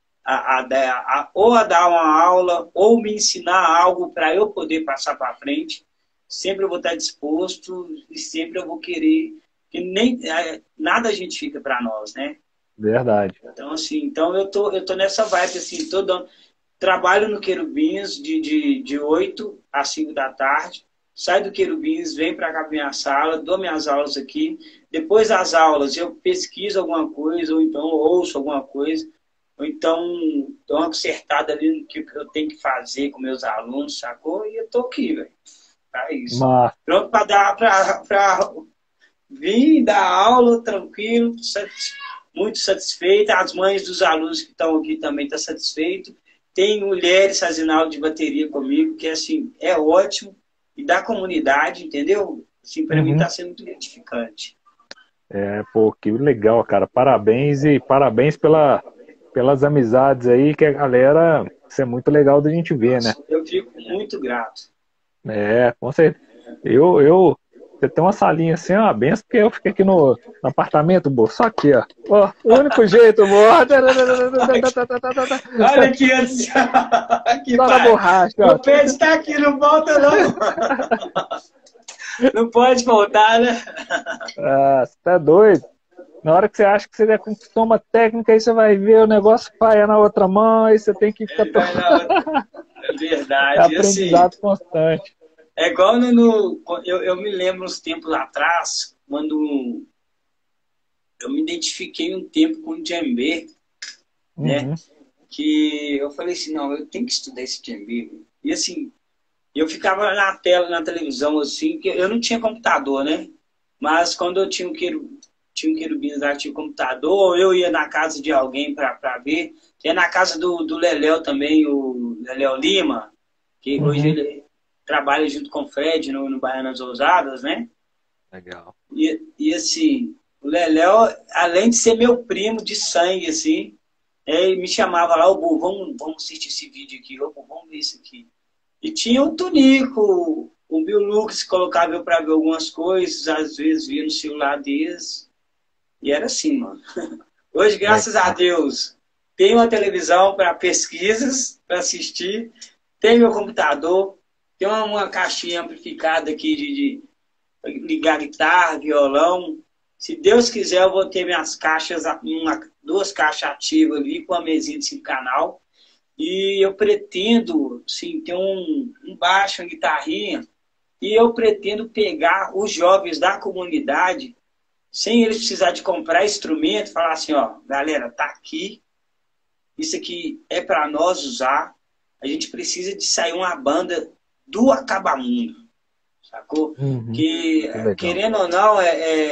Speaker 2: ou a dar uma aula, ou me ensinar algo para eu poder passar para frente, sempre eu vou estar disposto e sempre eu vou querer, que nem nada a gente fica para nós, né?
Speaker 1: Verdade.
Speaker 2: Então, assim, eu tô nessa vibe, assim, trabalho no Querubins de 8 às 5 da tarde, saio do Querubins, venho para cá para minha sala, dou minhas aulas aqui, depois das aulas eu pesquiso alguma coisa, ou então ouço alguma coisa, ou então dou uma acertada ali no que eu tenho que fazer com meus alunos, sacou? E eu tô aqui, velho. É isso. Pronto para vir dar aula tranquilo, muito satisfeito. As mães dos alunos que estão aqui também estão satisfeitos. Tem mulheres fazendo aula de bateria comigo, que assim, é ótimo. E da comunidade, entendeu? Assim, para mim está sendo muito gratificante.
Speaker 1: Pô, que legal, cara. Parabéns e parabéns pelas amizades aí, que a galera, isso é muito legal da gente ver, né?
Speaker 2: Eu fico muito grato.
Speaker 1: Com certeza. Você tem uma salinha assim, uma benção, porque eu fiquei aqui no apartamento, bo, só aqui, ó. O único jeito, bo.
Speaker 2: Olha aqui, aqui,
Speaker 1: só na borracha, ó.
Speaker 2: O pé está aqui, não volta não. Não pode voltar, né?
Speaker 1: Você tá doido? Na hora que você acha que você já conquistou uma técnica, aí você vai ver o negócio paia na outra mão, aí você tem que ficar...
Speaker 2: É verdade.
Speaker 1: É aprendizado assim, constante.
Speaker 2: É igual eu me lembro uns tempos atrás, quando eu me identifiquei um tempo com o djembe, né? Que eu falei assim, não, eu tenho que estudar esse djembe. E assim, eu ficava na televisão, assim, que eu não tinha computador, né? Mas quando eu tinha um Querubins lá, tinha um computador, eu ia na casa de alguém para ver. Ia na casa do Leléo também, o Leléo Lima, que hoje ele trabalha junto com o Fred no Baianas Ousadas, né?
Speaker 1: Legal.
Speaker 2: E assim, o Leléo, além de ser meu primo de sangue, assim, ele me chamava lá, Bu, vamos assistir esse vídeo aqui, Bu, vamos ver isso aqui. E tinha o Tunico, o Bill Lucas colocava eu para ver algumas coisas, às vezes via no celular deles. E era assim, mano. Hoje, graças a Deus, tenho uma televisão para pesquisas, para assistir, tenho meu computador, tenho uma caixinha amplificada aqui de ligar guitarra, violão. Se Deus quiser, eu vou ter minhas caixas, 2 caixas ativas ali, com a mesinha de 5 canal. E eu pretendo, sim, ter um baixo, uma guitarrinha, e eu pretendo pegar os jovens da comunidade, sem eles precisar de comprar instrumento, falar assim, ó, galera, tá aqui, isso aqui é para nós usar, a gente precisa de sair uma banda do acabamundo, sacou? Que, querendo ou não,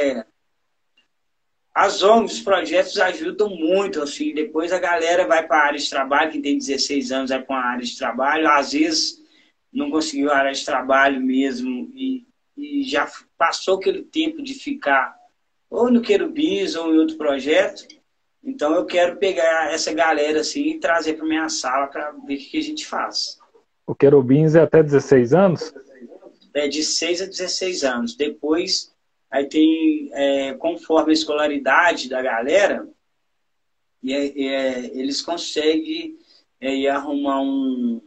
Speaker 2: as ONGs, os projetos ajudam muito, assim, depois a galera vai para a área de trabalho, quem tem 16 anos vai para uma área de trabalho, às vezes não conseguiu a área de trabalho mesmo, e e já passou aquele tempo de ficar ou no Querubins ou em outro projeto. Então eu quero pegar essa galera assim e trazer para minha sala para ver o que a gente faz.
Speaker 1: O Querubins é até 16 anos?
Speaker 2: É de 6 a 16 anos. Depois, aí tem, conforme a escolaridade da galera, eles conseguem ir arrumar um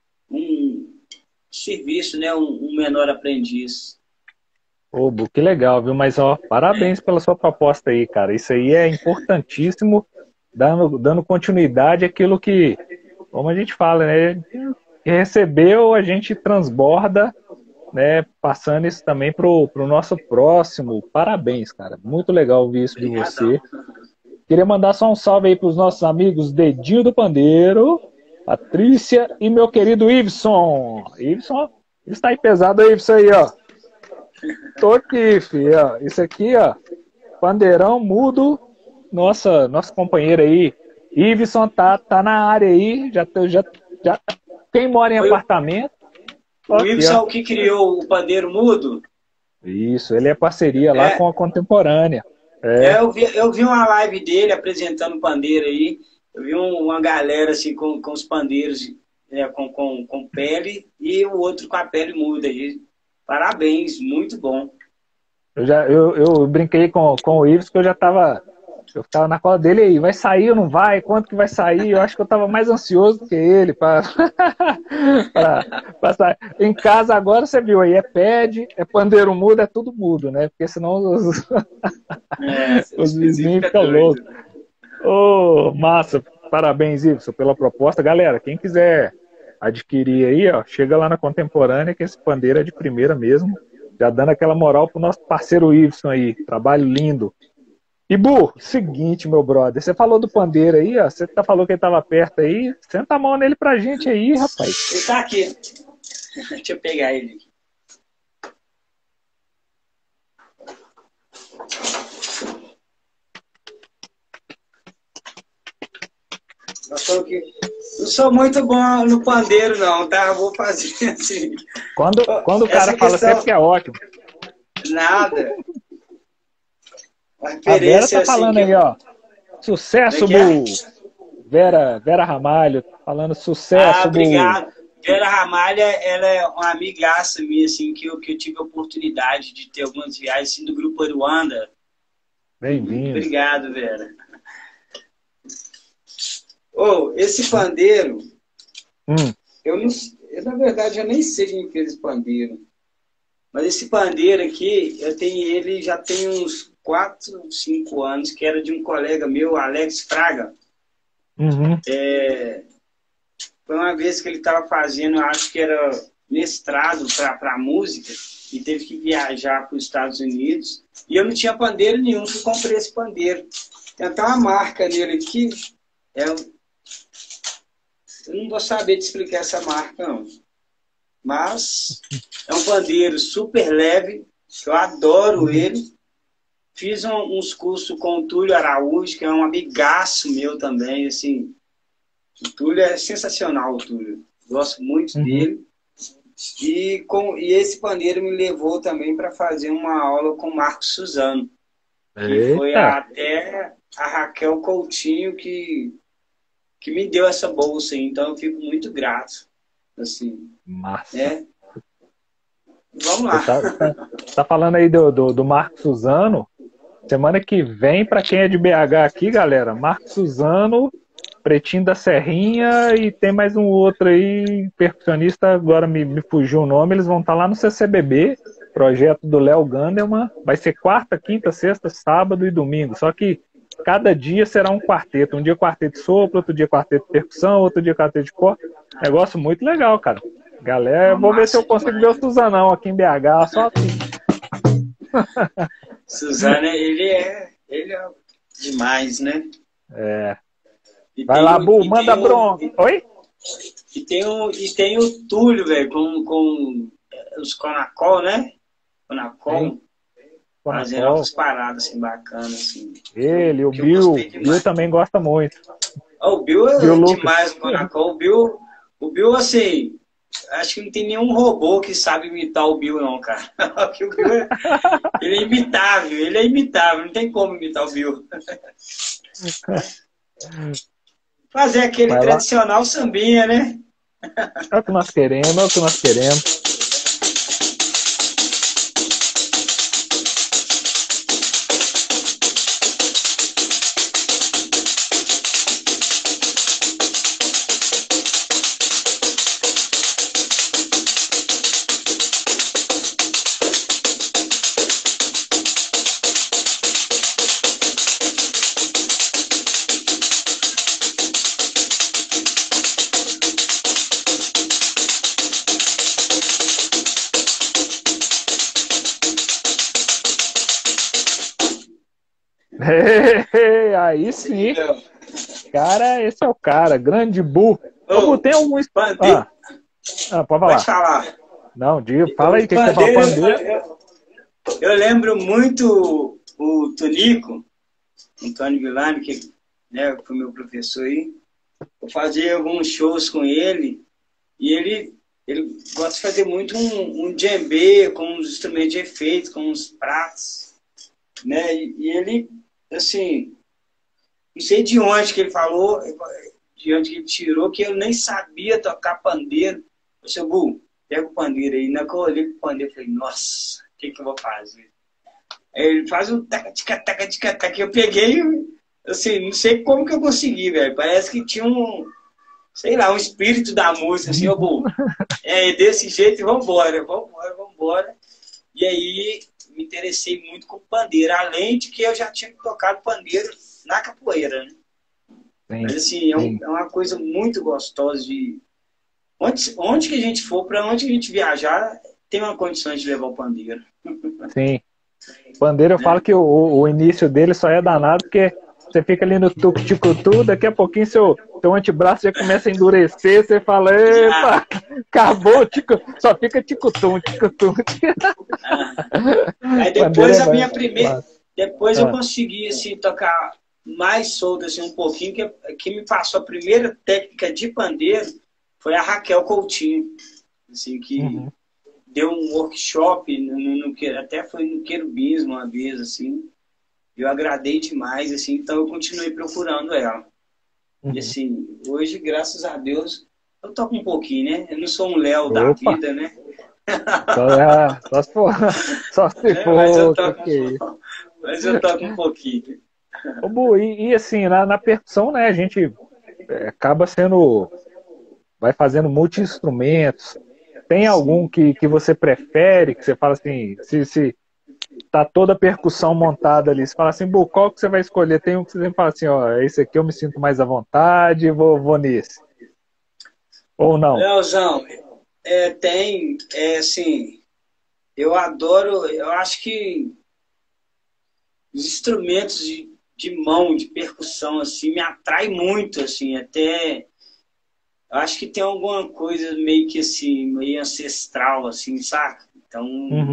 Speaker 2: serviço, né? Um menor aprendiz.
Speaker 1: Ô, Bu, que legal, viu? Mas, ó, parabéns pela sua proposta aí, cara. Isso aí é importantíssimo, dando continuidade àquilo que, como a gente fala, né? Que recebeu, a gente transborda, né? Passando isso também pro nosso próximo. Parabéns, cara. Muito legal ouvir isso de você. Queria mandar só um salve aí pros nossos amigos Dedinho do Pandeiro, Patrícia e meu querido Iveson. Iveson, está aí pesado aí, Iveson aí, ó. Tô aqui, filho. Ó. Isso aqui, ó. Pandeirão mudo. Nosso companheiro aí. Iveson tá na área aí. Já. Quem mora em apartamento.
Speaker 2: O Iveson é o que criou o pandeiro mudo?
Speaker 1: Isso, ele é parceria lá com a Contemporânea.
Speaker 2: Eu vi uma live dele apresentando pandeiro aí. Eu vi uma galera assim com os pandeiros com pele e o outro com a pele muda aí. Parabéns, muito bom.
Speaker 1: Eu brinquei com o Ives que eu tava na cola dele aí, vai sair ou não vai? Quanto que vai sair? Eu acho que eu tava mais ansioso do que ele para sair. Em casa agora você viu aí, é pad, é pandeiro mudo, é tudo mudo, né? Porque senão os vizinhos ficam loucos. Ô, massa, parabéns, Ives, pela proposta. Galera, quem quiser adquirir aí, ó, chega lá na Contemporânea, que esse pandeiro é de primeira mesmo, já dando aquela moral pro nosso parceiro Iveson aí, trabalho lindo. E Bu, seguinte, meu brother, você falou do pandeiro aí, ó, você falou que ele tava perto aí, senta a mão nele pra gente aí, rapaz.
Speaker 2: Ele tá aqui, deixa eu pegar ele aqui. Não sou muito bom no pandeiro, não, tá? Eu vou fazer assim.
Speaker 1: Quando o cara fala sempre que é ótimo.
Speaker 2: Nada.
Speaker 1: A Vera tá falando aí, ó. Sucesso, Bu! Vera Ramalho, falando sucesso, Bu!
Speaker 2: Obrigado. Vera Ramalho, ela é uma amigaça minha, assim, que eu tive a oportunidade de ter algumas viagens assim, do Grupo Aruanda.
Speaker 1: Bem-vindo.
Speaker 2: Obrigado, Vera. Esse pandeiro, na verdade, eu nem sei quem fez esse pandeiro. Mas esse pandeiro aqui, eu tenho ele já tem uns 4, 5 anos, que era de um colega meu, Alex Fraga. Foi uma vez que ele estava fazendo, acho que era mestrado para música, e teve que viajar para os Estados Unidos. E eu não tinha pandeiro nenhum, eu comprei esse pandeiro. Tem até uma marca nele aqui. Eu não vou saber te explicar essa marca, não. Mas é um pandeiro super leve, eu adoro ele. Fiz uns cursos com o Túlio Araújo, que é um amigaço meu também, assim. O Túlio é sensacional, o Túlio. Gosto muito dele. E esse pandeiro me levou também para fazer uma aula com o Marcos Suzano. Que foi até a Raquel Coutinho que me deu essa bolsa, então eu fico muito grato. Assim,
Speaker 1: massa.
Speaker 2: Vamos lá.
Speaker 1: Tá falando aí do Marcos Suzano. Semana que vem, para quem é de BH aqui, galera, Marcos Suzano, Pretinho da Serrinha e tem mais um outro aí, percussionista, agora me fugiu o nome, eles vão estar lá no CCBB, projeto do Léo Gandelman, vai ser quarta, quinta, sexta, sábado e domingo, só que cada dia será um quarteto, um dia quarteto de sopro, outro dia quarteto de percussão, outro dia quarteto de corda, negócio muito legal, cara. Galera, eu vou ver se eu consigo ver o Suzanão aqui em BH, só assim.
Speaker 2: Suzano, ele é demais, né?
Speaker 1: Vai lá, Bu, manda bronca. Oi?
Speaker 2: E tem o Túlio, velho, com os Conacol, né? Conacol. Fazendo umas paradas assim, bacanas. Assim.
Speaker 1: Ele, o Bill. Bill também gosta muito.
Speaker 2: O Bill é demais no Conacol. O Bill, assim, acho que não tem nenhum robô que sabe imitar o Bill, não, cara. Porque o Bill, ele é imitável, não tem como imitar o Bill. Fazer aquele
Speaker 1: Vai lá.
Speaker 2: tradicional sambinha, né?
Speaker 1: É o que nós queremos, é o que nós queremos. Aí sim, cara, esse é o cara, grande Bu. Como tem alguns.
Speaker 2: Pandeiro.
Speaker 1: Pode falar.
Speaker 2: Pode falar.
Speaker 1: Não, diga, fala aí o que você fala, pandeiro.
Speaker 2: Eu lembro muito o Tonico, Antônio Villani, que, né, foi meu professor aí. Eu fazia alguns shows com ele e ele gosta de fazer muito um djembe com uns instrumentos de efeito, com uns pratos, né? E ele, assim, não sei de onde que ele falou, de onde que ele tirou, que eu nem sabia tocar pandeiro. Eu falei, Bu, pega o pandeiro aí. Na hora que eu olhei pro pandeiro, eu falei, nossa, o que eu vou fazer? Aí ele faz um taca-tica-taca-tica-taca, que eu peguei, assim, não sei como que eu consegui, velho. Parece que tinha sei lá, um espírito da música, assim, Bu, desse jeito, vambora. E aí, me interessei muito com pandeiro, além de que eu já tinha tocado pandeiro na capoeira, né? Sim, mas assim, é uma coisa muito gostosa de... Onde que a gente for, para onde que a gente viajar, tem uma condição de levar o pandeiro. Sim.
Speaker 1: Pandeiro, eu falo que o início dele só é danado, porque você fica ali no tuc-ticutu, daqui a pouquinho seu antebraço já começa a endurecer, você fala, epa, acabou, só fica ticutum, ticutum.
Speaker 2: Aí depois a minha primeira... Depois eu consegui, assim, tocar mais solto, assim, um pouquinho, que me passou a primeira técnica de pandeiro foi a Raquel Coutinho, assim, que deu um workshop, até foi no Querubins uma vez, assim, eu agradei demais, assim, então eu continuei procurando ela. E assim, hoje, graças a Deus, eu toco um pouquinho, né? Eu não sou um Léo da vida, né?
Speaker 1: Só se for.
Speaker 2: Mas eu toco um pouquinho.
Speaker 1: Ô, Bu, e assim, na percussão, né, a gente acaba vai fazendo multi-instrumentos. Tem algum que você prefere, que você fala assim, se tá toda a percussão montada ali, você fala assim, Bu, qual que você vai escolher? Tem um que você sempre fala assim, ó, esse aqui eu me sinto mais à vontade, vou nesse. Ou não?
Speaker 2: Leozão, tem, assim, eu adoro, eu acho que os instrumentos de mão, de percussão, assim, me atrai muito, assim, até... Eu acho que tem alguma coisa meio que assim, meio ancestral, assim, saca? Então,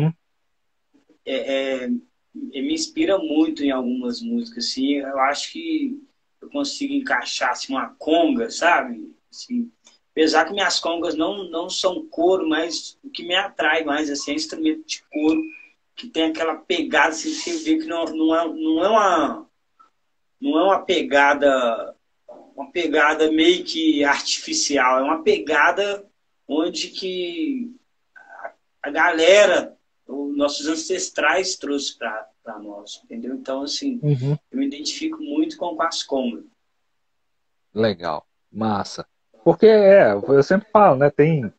Speaker 2: me inspira muito em algumas músicas, assim. Eu acho que eu consigo encaixar assim, uma conga, sabe? Assim, apesar que minhas congas não são couro, mas o que me atrai mais assim, é instrumento de couro, que tem aquela pegada, assim, você vê que não é uma pegada meio que artificial, é uma pegada onde que a galera, os nossos ancestrais trouxe para nós, entendeu? Então, assim, eu me identifico muito com as congas.
Speaker 1: Legal, massa. Porque, eu sempre falo, né,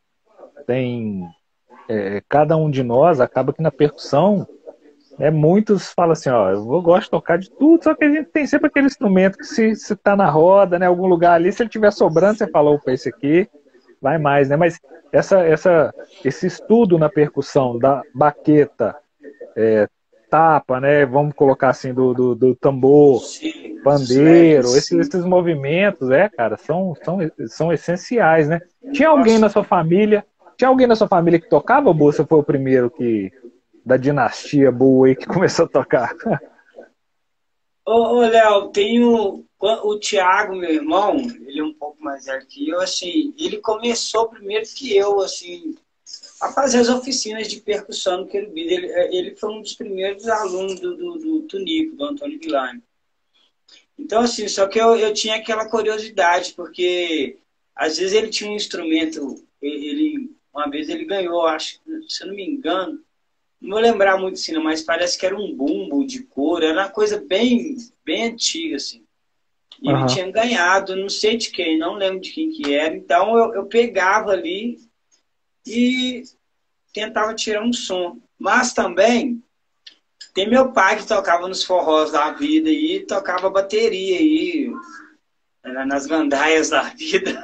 Speaker 1: cada um de nós acaba que na percussão, muitos falam assim, ó, eu gosto de tocar de tudo, só que a gente tem sempre aquele instrumento que se tá na roda, né, algum lugar ali, se ele tiver sobrando, você fala, opa, esse aqui vai mais, né, mas esse estudo na percussão da baqueta, tapa, né, vamos colocar assim, do tambor, sim, pandeiro, esses movimentos, cara, são essenciais, né. Tinha alguém na sua família que tocava, ou você foi o primeiro da dinastia boa aí que começou a tocar?
Speaker 2: Ô, Léo, tem o Thiago, meu irmão, ele é um pouco mais velho que eu, assim, ele começou primeiro que eu, assim, a fazer as oficinas de percussão no Querubim. Ele foi um dos primeiros alunos do Tunico, do Antônio Villani. Então, assim, só que eu tinha aquela curiosidade, porque às vezes ele tinha um instrumento, uma vez ele ganhou, acho, se eu não me engano, não vou lembrar muito assim, não, mas parece que era um bumbo de couro, era uma coisa bem, bem antiga, assim. E ele
Speaker 1: Aham.
Speaker 2: tinha ganhado, não sei de quem, não lembro de quem que era. Então eu pegava ali e tentava tirar um som. Mas também tem meu pai que tocava nos forrós da vida e tocava bateria aí, nas gandaias da vida.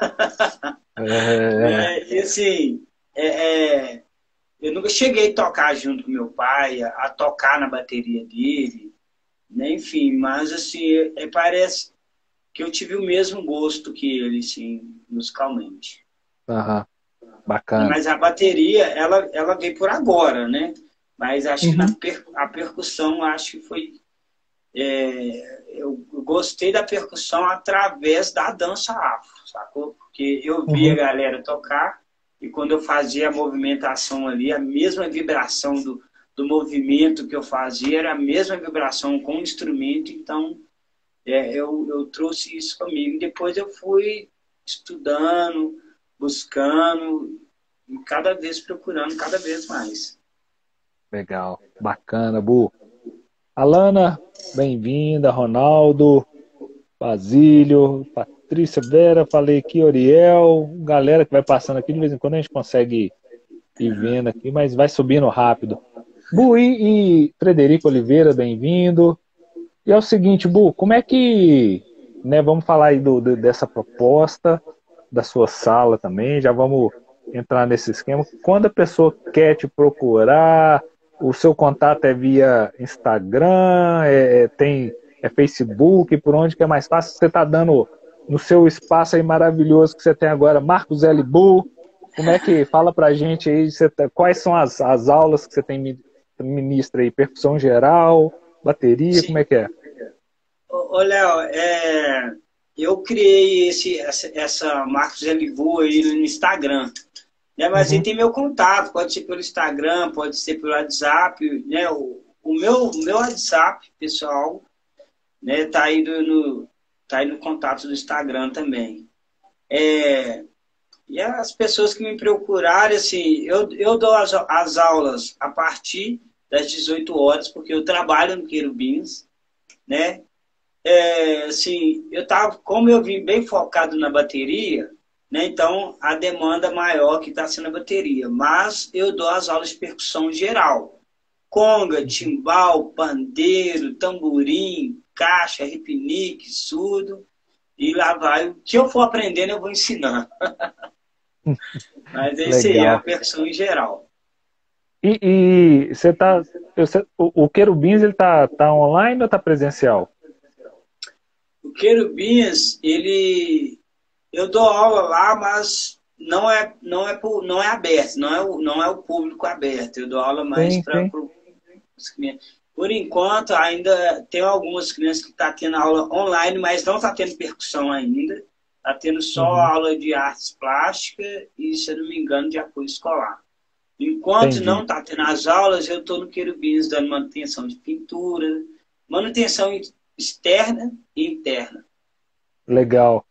Speaker 1: É,
Speaker 2: Né? E assim, é, é, eu nunca cheguei a tocar junto com meu pai, a tocar na bateria dele, né? Enfim, mas assim, parece que eu tive o mesmo gosto que ele, sim, musicalmente.
Speaker 1: aham, bacana.
Speaker 2: Mas a bateria, ela veio por agora, né? Mas acho que
Speaker 1: Uhum,
Speaker 2: a percussão, acho que foi. Eu gostei da percussão através da dança afro, sacou? Porque eu via a
Speaker 1: uhum.
Speaker 2: galera tocar e quando eu fazia a movimentação ali, a mesma vibração do movimento que eu fazia era a mesma vibração com o instrumento, então eu trouxe isso comigo. Depois eu fui estudando, buscando, e cada vez procurando cada vez mais.
Speaker 1: Legal, bacana, Bu. Alana, bem-vinda. Ronaldo, Basílio, Patrícia Vera, falei aqui, Oriel, galera que vai passando aqui, de vez em quando a gente consegue ir vendo aqui, mas vai subindo rápido. Bu e Frederico Oliveira, bem-vindo. E é o seguinte, Bu, como é que, né, vamos falar aí dessa proposta da sua sala também, já vamos entrar nesse esquema. Quando a pessoa quer te procurar, o seu contato é via Instagram, é Facebook, por onde que é mais fácil? Você está dando no seu espaço aí maravilhoso que você tem agora, Marcos L. Bu, como é que, fala pra gente aí, quais são as aulas que você tem ministra aí, percussão geral, bateria, como
Speaker 2: Sim.
Speaker 1: é que é?
Speaker 2: Ô, Léo, eu criei essa Marcos Elivu aí no Instagram, né? Mas aí
Speaker 1: Uhum,
Speaker 2: tem meu contato, pode ser pelo Instagram, pode ser pelo WhatsApp, né? O meu WhatsApp, pessoal, né? Tá aí no contato do Instagram também. E as pessoas que me procurarem, assim, eu dou as aulas a partir das 18 horas, porque eu trabalho no Querubins, né? Assim, como eu vim bem focado na bateria, né? Então a demanda maior que está sendo a bateria. Mas eu dou as aulas de percussão geral. Conga, timbal, pandeiro, tamborim, caixa, repinique, surdo. E lá vai. O que eu for aprendendo, eu vou ensinando. Mas é isso aí, é a
Speaker 1: legal.
Speaker 2: percussão em geral.
Speaker 1: E você tá, o Querubins ele tá online ou tá presencial?
Speaker 2: O Querubins, eu dou aula lá, mas não é aberto, não é o público aberto. Eu dou aula mais
Speaker 1: Sim,
Speaker 2: para
Speaker 1: sim.
Speaker 2: os clientes. Por enquanto, ainda tem algumas crianças que estão tendo aula online, mas não está tendo percussão ainda. Está tendo só
Speaker 1: Uhum,
Speaker 2: aula de artes plásticas e, se eu não me engano, de apoio escolar. Enquanto não
Speaker 1: entendi.
Speaker 2: está tendo as aulas, eu estou no Querubins dando manutenção de pintura, manutenção externa e interna.
Speaker 1: Legal.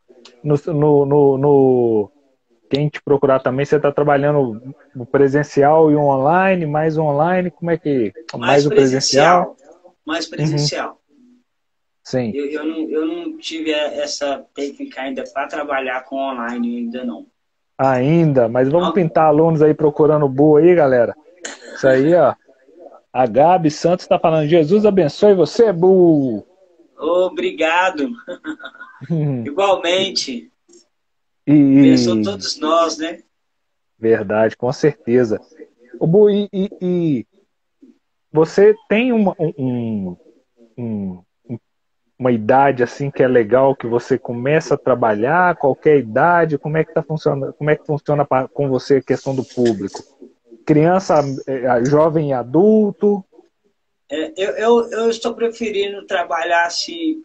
Speaker 1: Quem te procurar também, você está trabalhando no presencial e o online, mais o online, como é que.
Speaker 2: Mais
Speaker 1: Mais o presencial?
Speaker 2: presencial. Mais
Speaker 1: Uhum,
Speaker 2: presencial.
Speaker 1: sim.
Speaker 2: Eu não tive essa técnica ainda para trabalhar com online ainda não.
Speaker 1: Ainda, mas vamos
Speaker 2: Não?
Speaker 1: pintar alunos aí procurando boa aí, galera. Isso aí, ó. A Gabi Santos está falando, Jesus abençoe você, Bu.
Speaker 2: Obrigado. Igualmente.
Speaker 1: E,
Speaker 2: Abençoe
Speaker 1: e-
Speaker 2: todos nós, né?
Speaker 1: verdade, com certeza. O Bu, você tem um- uma idade assim que é legal que você começa a trabalhar, qualquer idade, como é que tá funcionando, como é que funciona com você a questão do público? Criança, jovem e adulto?
Speaker 2: Eu estou preferindo trabalhar assim,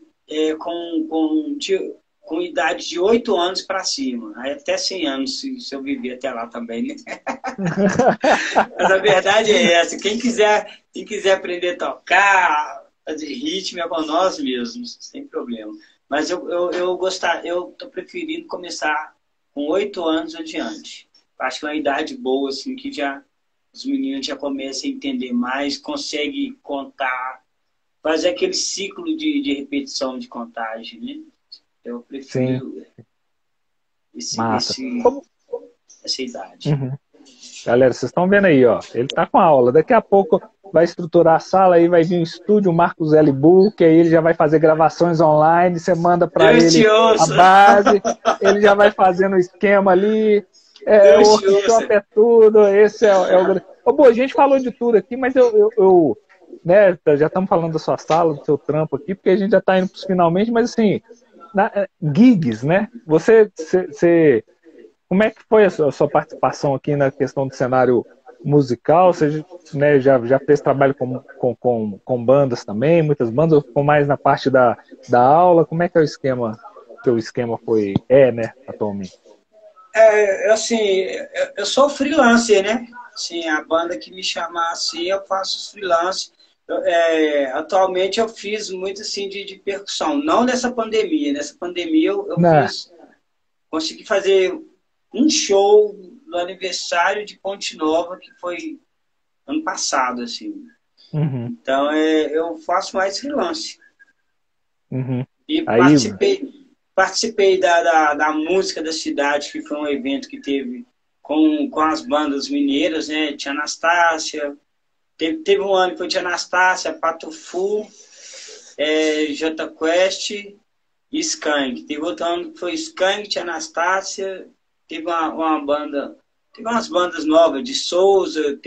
Speaker 2: com idade de 8 anos para cima, aí até 100 anos, se eu viver até lá também, né? Mas a verdade é essa, quem quiser aprender a tocar, fazer ritmo é com nós mesmos, sem problema. Mas eu estou preferindo começar com 8 anos adiante. Acho que é uma idade boa, assim, que já os meninos já começam a entender mais, conseguem contar, fazer aquele ciclo de repetição de contagem, né? Eu
Speaker 1: Sim,
Speaker 2: prefiro esse,
Speaker 1: massa.
Speaker 2: esse,
Speaker 1: Como-
Speaker 2: essa idade.
Speaker 1: Uhum. Galera, vocês estão vendo aí, ó. Ele tá com aula. Daqui a pouco vai estruturar a sala aí, vai vir um estúdio Marcos L. Book, aí ele já vai fazer gravações online, você manda para
Speaker 2: Deus
Speaker 1: ele
Speaker 2: te
Speaker 1: a
Speaker 2: ouça!
Speaker 1: base, ele já vai fazendo o esquema ali. O
Speaker 2: Deus te
Speaker 1: workshop
Speaker 2: ouça!
Speaker 1: é tudo, esse é o. Ô, Bo, a gente falou de tudo aqui, mas né, já estamos falando da sua sala, do seu trampo aqui, porque a gente já está indo para os finalmente, mas assim, gigs, né? Como é que foi a sua participação aqui na questão do cenário musical? Você, né, já fez trabalho com bandas também, muitas bandas, ou ficou mais na parte da aula? Como é que é o esquema? Teu esquema né, atualmente?
Speaker 2: Assim, eu sou freelancer, né? Assim, a banda que me chamar assim, eu faço os freelance. Atualmente eu fiz muito assim de percussão, não nessa pandemia. Nessa pandemia eu
Speaker 1: Né?
Speaker 2: consegui fazer um show no aniversário de Ponte Nova, que foi ano passado, assim.
Speaker 1: Uhum,
Speaker 2: Então eu faço mais freelance.
Speaker 1: uhum.
Speaker 2: E
Speaker 1: Aí,
Speaker 2: participei da música da cidade, que foi um evento que teve com as bandas mineiras, né? Tia Anastácia, teve um ano que foi Tia Anastácia, Pato Fu, J Quest e Skank. Teve outro ano que foi Skank, Tia Anastácia, teve uma banda, teve umas bandas novas, de Souza,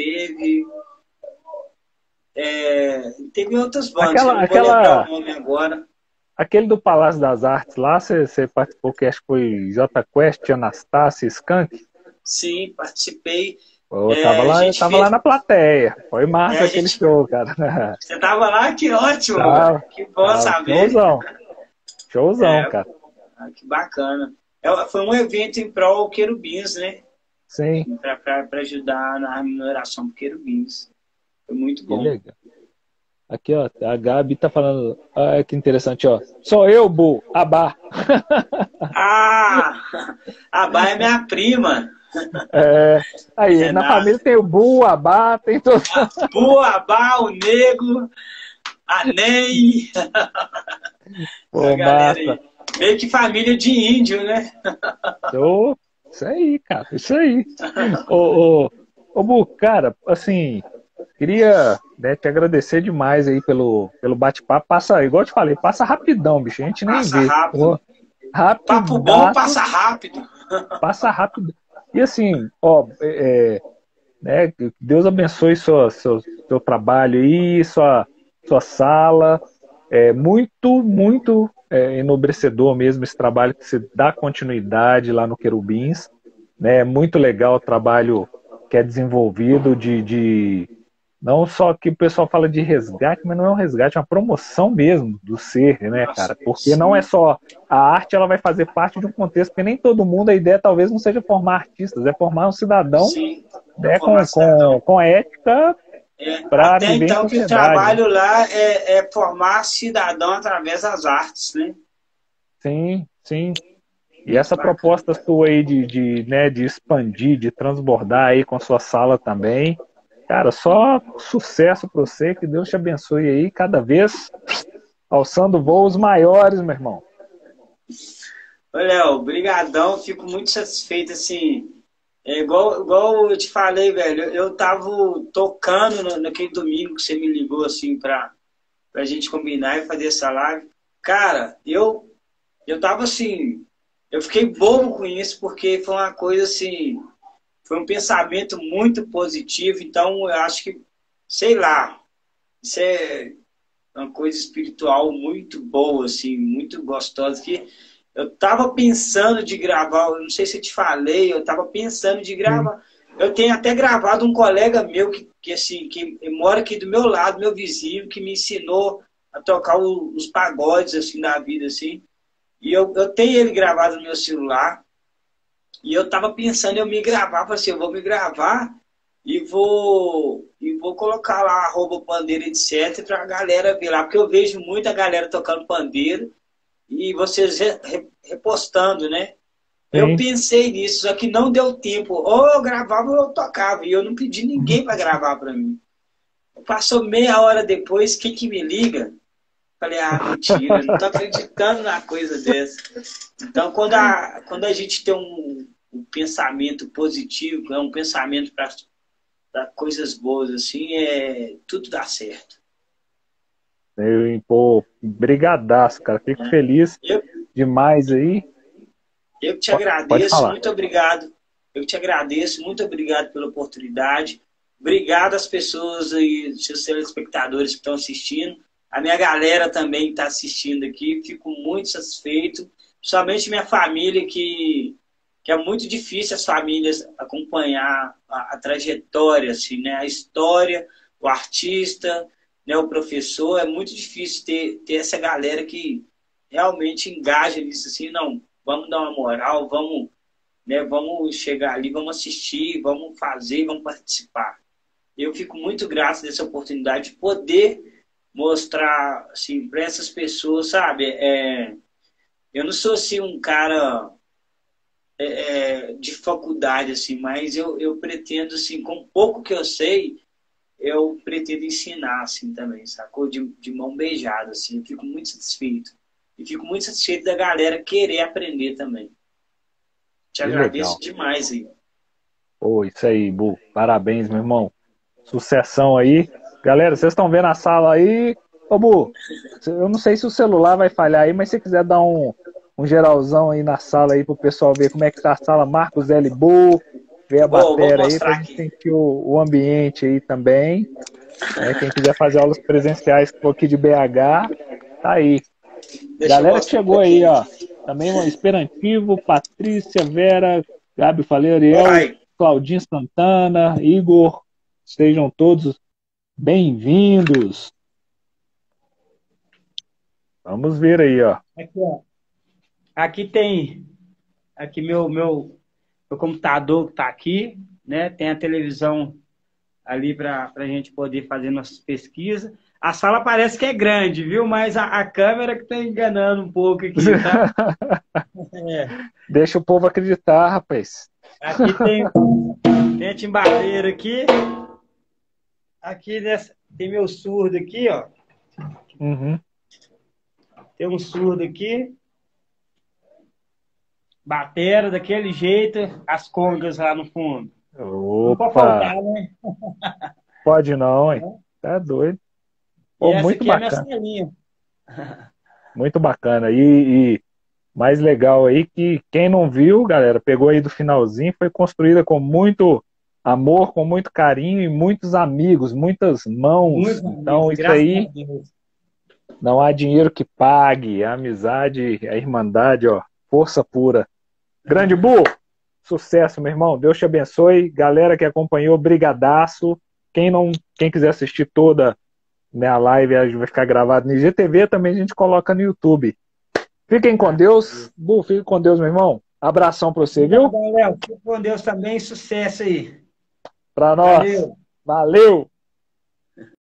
Speaker 2: teve outras bandas, que eu
Speaker 1: aquela,
Speaker 2: não vou lembrar o
Speaker 1: aquela,
Speaker 2: nome agora.
Speaker 1: aquele do Palácio das Artes lá, você participou, que acho que foi J Quest, Anastácia, Skank?
Speaker 2: Sim, participei. A
Speaker 1: Eu
Speaker 2: gente
Speaker 1: tava lá
Speaker 2: fez.
Speaker 1: na plateia. Foi massa
Speaker 2: A
Speaker 1: aquele
Speaker 2: gente,
Speaker 1: show, cara.
Speaker 2: você estava lá? Que ótimo, velho.
Speaker 1: Tava,
Speaker 2: Que bom saber.
Speaker 1: showzão. Showzão,
Speaker 2: É,
Speaker 1: cara.
Speaker 2: que bacana. Foi um evento em prol Querubins, né?
Speaker 1: Sim,
Speaker 2: Para ajudar na remuneração do Querubins. Foi muito
Speaker 1: que
Speaker 2: bom.
Speaker 1: legal. Aqui, ó, a Gabi tá falando. Ah, que interessante, ó. Sou eu, Bu, Abá.
Speaker 2: Ah! A Bá é minha prima.
Speaker 1: Aí, na
Speaker 2: Renata.
Speaker 1: família tem o Bu, Abá, tem todo.
Speaker 2: A Bá, o Nego, a Ney. A
Speaker 1: Pô,
Speaker 2: galera
Speaker 1: massa.
Speaker 2: aí. Meio que família de índio, né?
Speaker 1: Ô, isso aí, cara, isso aí. Ô, Bu, cara, assim, queria, né, te agradecer demais aí pelo bate-papo. Passa, igual eu te falei, passa rapidão, bicho, a gente nem
Speaker 2: Passa
Speaker 1: vê.
Speaker 2: rápido.
Speaker 1: Ô,
Speaker 2: Papo bom
Speaker 1: rapidaço,
Speaker 2: passa rápido.
Speaker 1: passa rápido. E assim, ó, né, que Deus abençoe seu trabalho aí, sua sala. É muito enobrecedor mesmo esse trabalho que você dá continuidade lá no Querubins. Né? É muito legal o trabalho que é desenvolvido não só que o pessoal fala de resgate, mas não é um resgate, é uma promoção mesmo do ser, né,
Speaker 2: Nossa,
Speaker 1: cara? Porque não é
Speaker 2: sim,
Speaker 1: só a arte, ela vai fazer parte de um contexto, porque nem todo mundo, a ideia talvez não seja formar artistas, é formar um cidadão,
Speaker 2: sim. Para
Speaker 1: né,
Speaker 2: formar cidadão.
Speaker 1: com ética para
Speaker 2: Até
Speaker 1: viver em
Speaker 2: então que o
Speaker 1: sociedade, né?
Speaker 2: trabalho lá é formar cidadão através das artes, né?
Speaker 1: Sim, sim. E
Speaker 2: Muito
Speaker 1: essa
Speaker 2: bacana.
Speaker 1: proposta sua aí né, de expandir, de transbordar aí com sua sala também, cara, só sucesso para você, que Deus te abençoe aí, cada vez alçando voos maiores, meu irmão.
Speaker 2: Ô, Léo, brigadão, fico muito satisfeito, assim, igual eu te falei, velho, eu tava tocando naquele domingo que você me ligou, assim, pra gente combinar e fazer essa live. Cara, eu tava assim, eu fiquei bobo com isso, porque foi uma coisa assim, foi um pensamento muito positivo, então eu acho que, sei lá, isso é uma coisa espiritual muito boa, assim, muito gostosa, que eu tava pensando de gravar, eu não sei se eu te falei, eu tava pensando de
Speaker 1: Sim.
Speaker 2: gravar, eu tenho até gravado um colega meu que que, assim, que mora aqui do meu lado, meu vizinho, que me ensinou a tocar os pagodes, assim, da vida, assim. E eu tenho ele gravado no meu celular. E eu tava pensando em eu me gravar, falei assim, eu vou me gravar e vou colocar lá @pandeiro, etc, pra galera ver lá, porque eu vejo muita galera tocando pandeiro e vocês repostando, né? Eu
Speaker 1: Sim.
Speaker 2: pensei nisso, só que não deu tempo. Ou eu gravava ou eu tocava, e eu não pedi ninguém para gravar para mim. Passou meia hora depois, quem que me liga? Falei, ah, mentira, não tô acreditando na coisa dessa. Então, quando a gente tem um pensamento positivo, é um pensamento para coisas boas, assim, tudo dá certo.
Speaker 1: Pô, brigadaço, cara. Fico feliz
Speaker 2: Eu,
Speaker 1: demais aí.
Speaker 2: eu te
Speaker 1: Pode
Speaker 2: agradeço,
Speaker 1: falar.
Speaker 2: muito obrigado. Eu te agradeço, muito obrigado pela oportunidade. Obrigado às pessoas e seus telespectadores que estão assistindo. A minha galera também está assistindo aqui. Fico muito satisfeito. Principalmente minha família, que é muito difícil as famílias acompanhar a trajetória, assim, né? A história, o artista, né? O professor. É muito difícil ter essa galera que realmente engaja nisso, assim, não, vamos dar uma moral, vamos, né, vamos chegar ali, vamos assistir, vamos fazer, vamos participar. Eu fico muito grato dessa oportunidade de poder mostrar assim, para essas pessoas, sabe? Eu não sou assim, um cara de faculdade, assim, mas eu pretendo, assim, com pouco que eu sei, eu pretendo ensinar, assim, também, sacou? De mão beijada, assim, eu fico muito satisfeito. E fico muito satisfeito da galera querer aprender também. Te
Speaker 1: Que
Speaker 2: agradeço
Speaker 1: legal.
Speaker 2: demais aí.
Speaker 1: Pô, isso aí, Bu. Parabéns, meu irmão. Sucessão aí. Galera, vocês estão vendo a sala aí? Ô, Bu, eu não sei se o celular vai falhar aí, mas se você quiser dar um geralzão aí na sala aí pro pessoal ver como é que tá a sala, Marcos L. Bu, ver a
Speaker 2: Vou
Speaker 1: bateria aí pra
Speaker 2: mostrar
Speaker 1: gente
Speaker 2: aqui.
Speaker 1: sentir o ambiente aí também. Né? Quem quiser fazer aulas presenciais for aqui de BH, tá aí.
Speaker 2: Deixa eu
Speaker 1: Galera que
Speaker 2: mostrar um
Speaker 1: chegou aí,
Speaker 2: pouquinho
Speaker 1: ó.
Speaker 2: aqui.
Speaker 1: Também o Esperantivo, Patrícia, Vera, Gabi Falei, Ariel,
Speaker 2: Vai.
Speaker 1: Claudinho Santana, Igor, sejam todos bem-vindos. Vamos ver aí, ó.
Speaker 2: Aqui, ó. Aqui tem aqui meu computador que está aqui, né? Tem a televisão ali para a gente poder fazer nossas pesquisas. A sala parece que é grande, viu? Mas a câmera que está enganando um pouco aqui, tá? É.
Speaker 1: Deixa o povo acreditar, rapaz.
Speaker 2: Aqui tem a timbadeira aqui. Aqui tem meu surdo aqui, ó.
Speaker 1: Uhum.
Speaker 2: Tem um surdo aqui. Batera daquele jeito, as congas lá no fundo. Não pode
Speaker 1: Opa,
Speaker 2: faltar, né?
Speaker 1: pode não, hein? Tá doido.
Speaker 2: E
Speaker 1: Pô,
Speaker 2: essa
Speaker 1: muito
Speaker 2: aqui é a minha
Speaker 1: bacana,
Speaker 2: salinha.
Speaker 1: muito bacana. E mais legal aí que quem não viu, galera, pegou aí do finalzinho, foi construída com muito amor, com muito carinho e muitos amigos, muitas mãos.
Speaker 2: Muitos
Speaker 1: Então,
Speaker 2: amigos,
Speaker 1: isso
Speaker 2: graças a
Speaker 1: aí
Speaker 2: Deus.
Speaker 1: não há dinheiro que pague. A amizade, a irmandade, ó, força pura. Grande Bu, sucesso, meu irmão. Deus te abençoe. Galera que acompanhou, brigadaço. Quem quiser assistir toda minha live, vai ficar gravado no IGTV, também a gente coloca no YouTube. Fiquem com Deus. Bu, fique com Deus, meu irmão. Abração pra você, viu?
Speaker 2: Obrigadão, Léo. Fique com Deus também. Sucesso aí.
Speaker 1: Pra nós.
Speaker 2: Valeu.
Speaker 1: Valeu!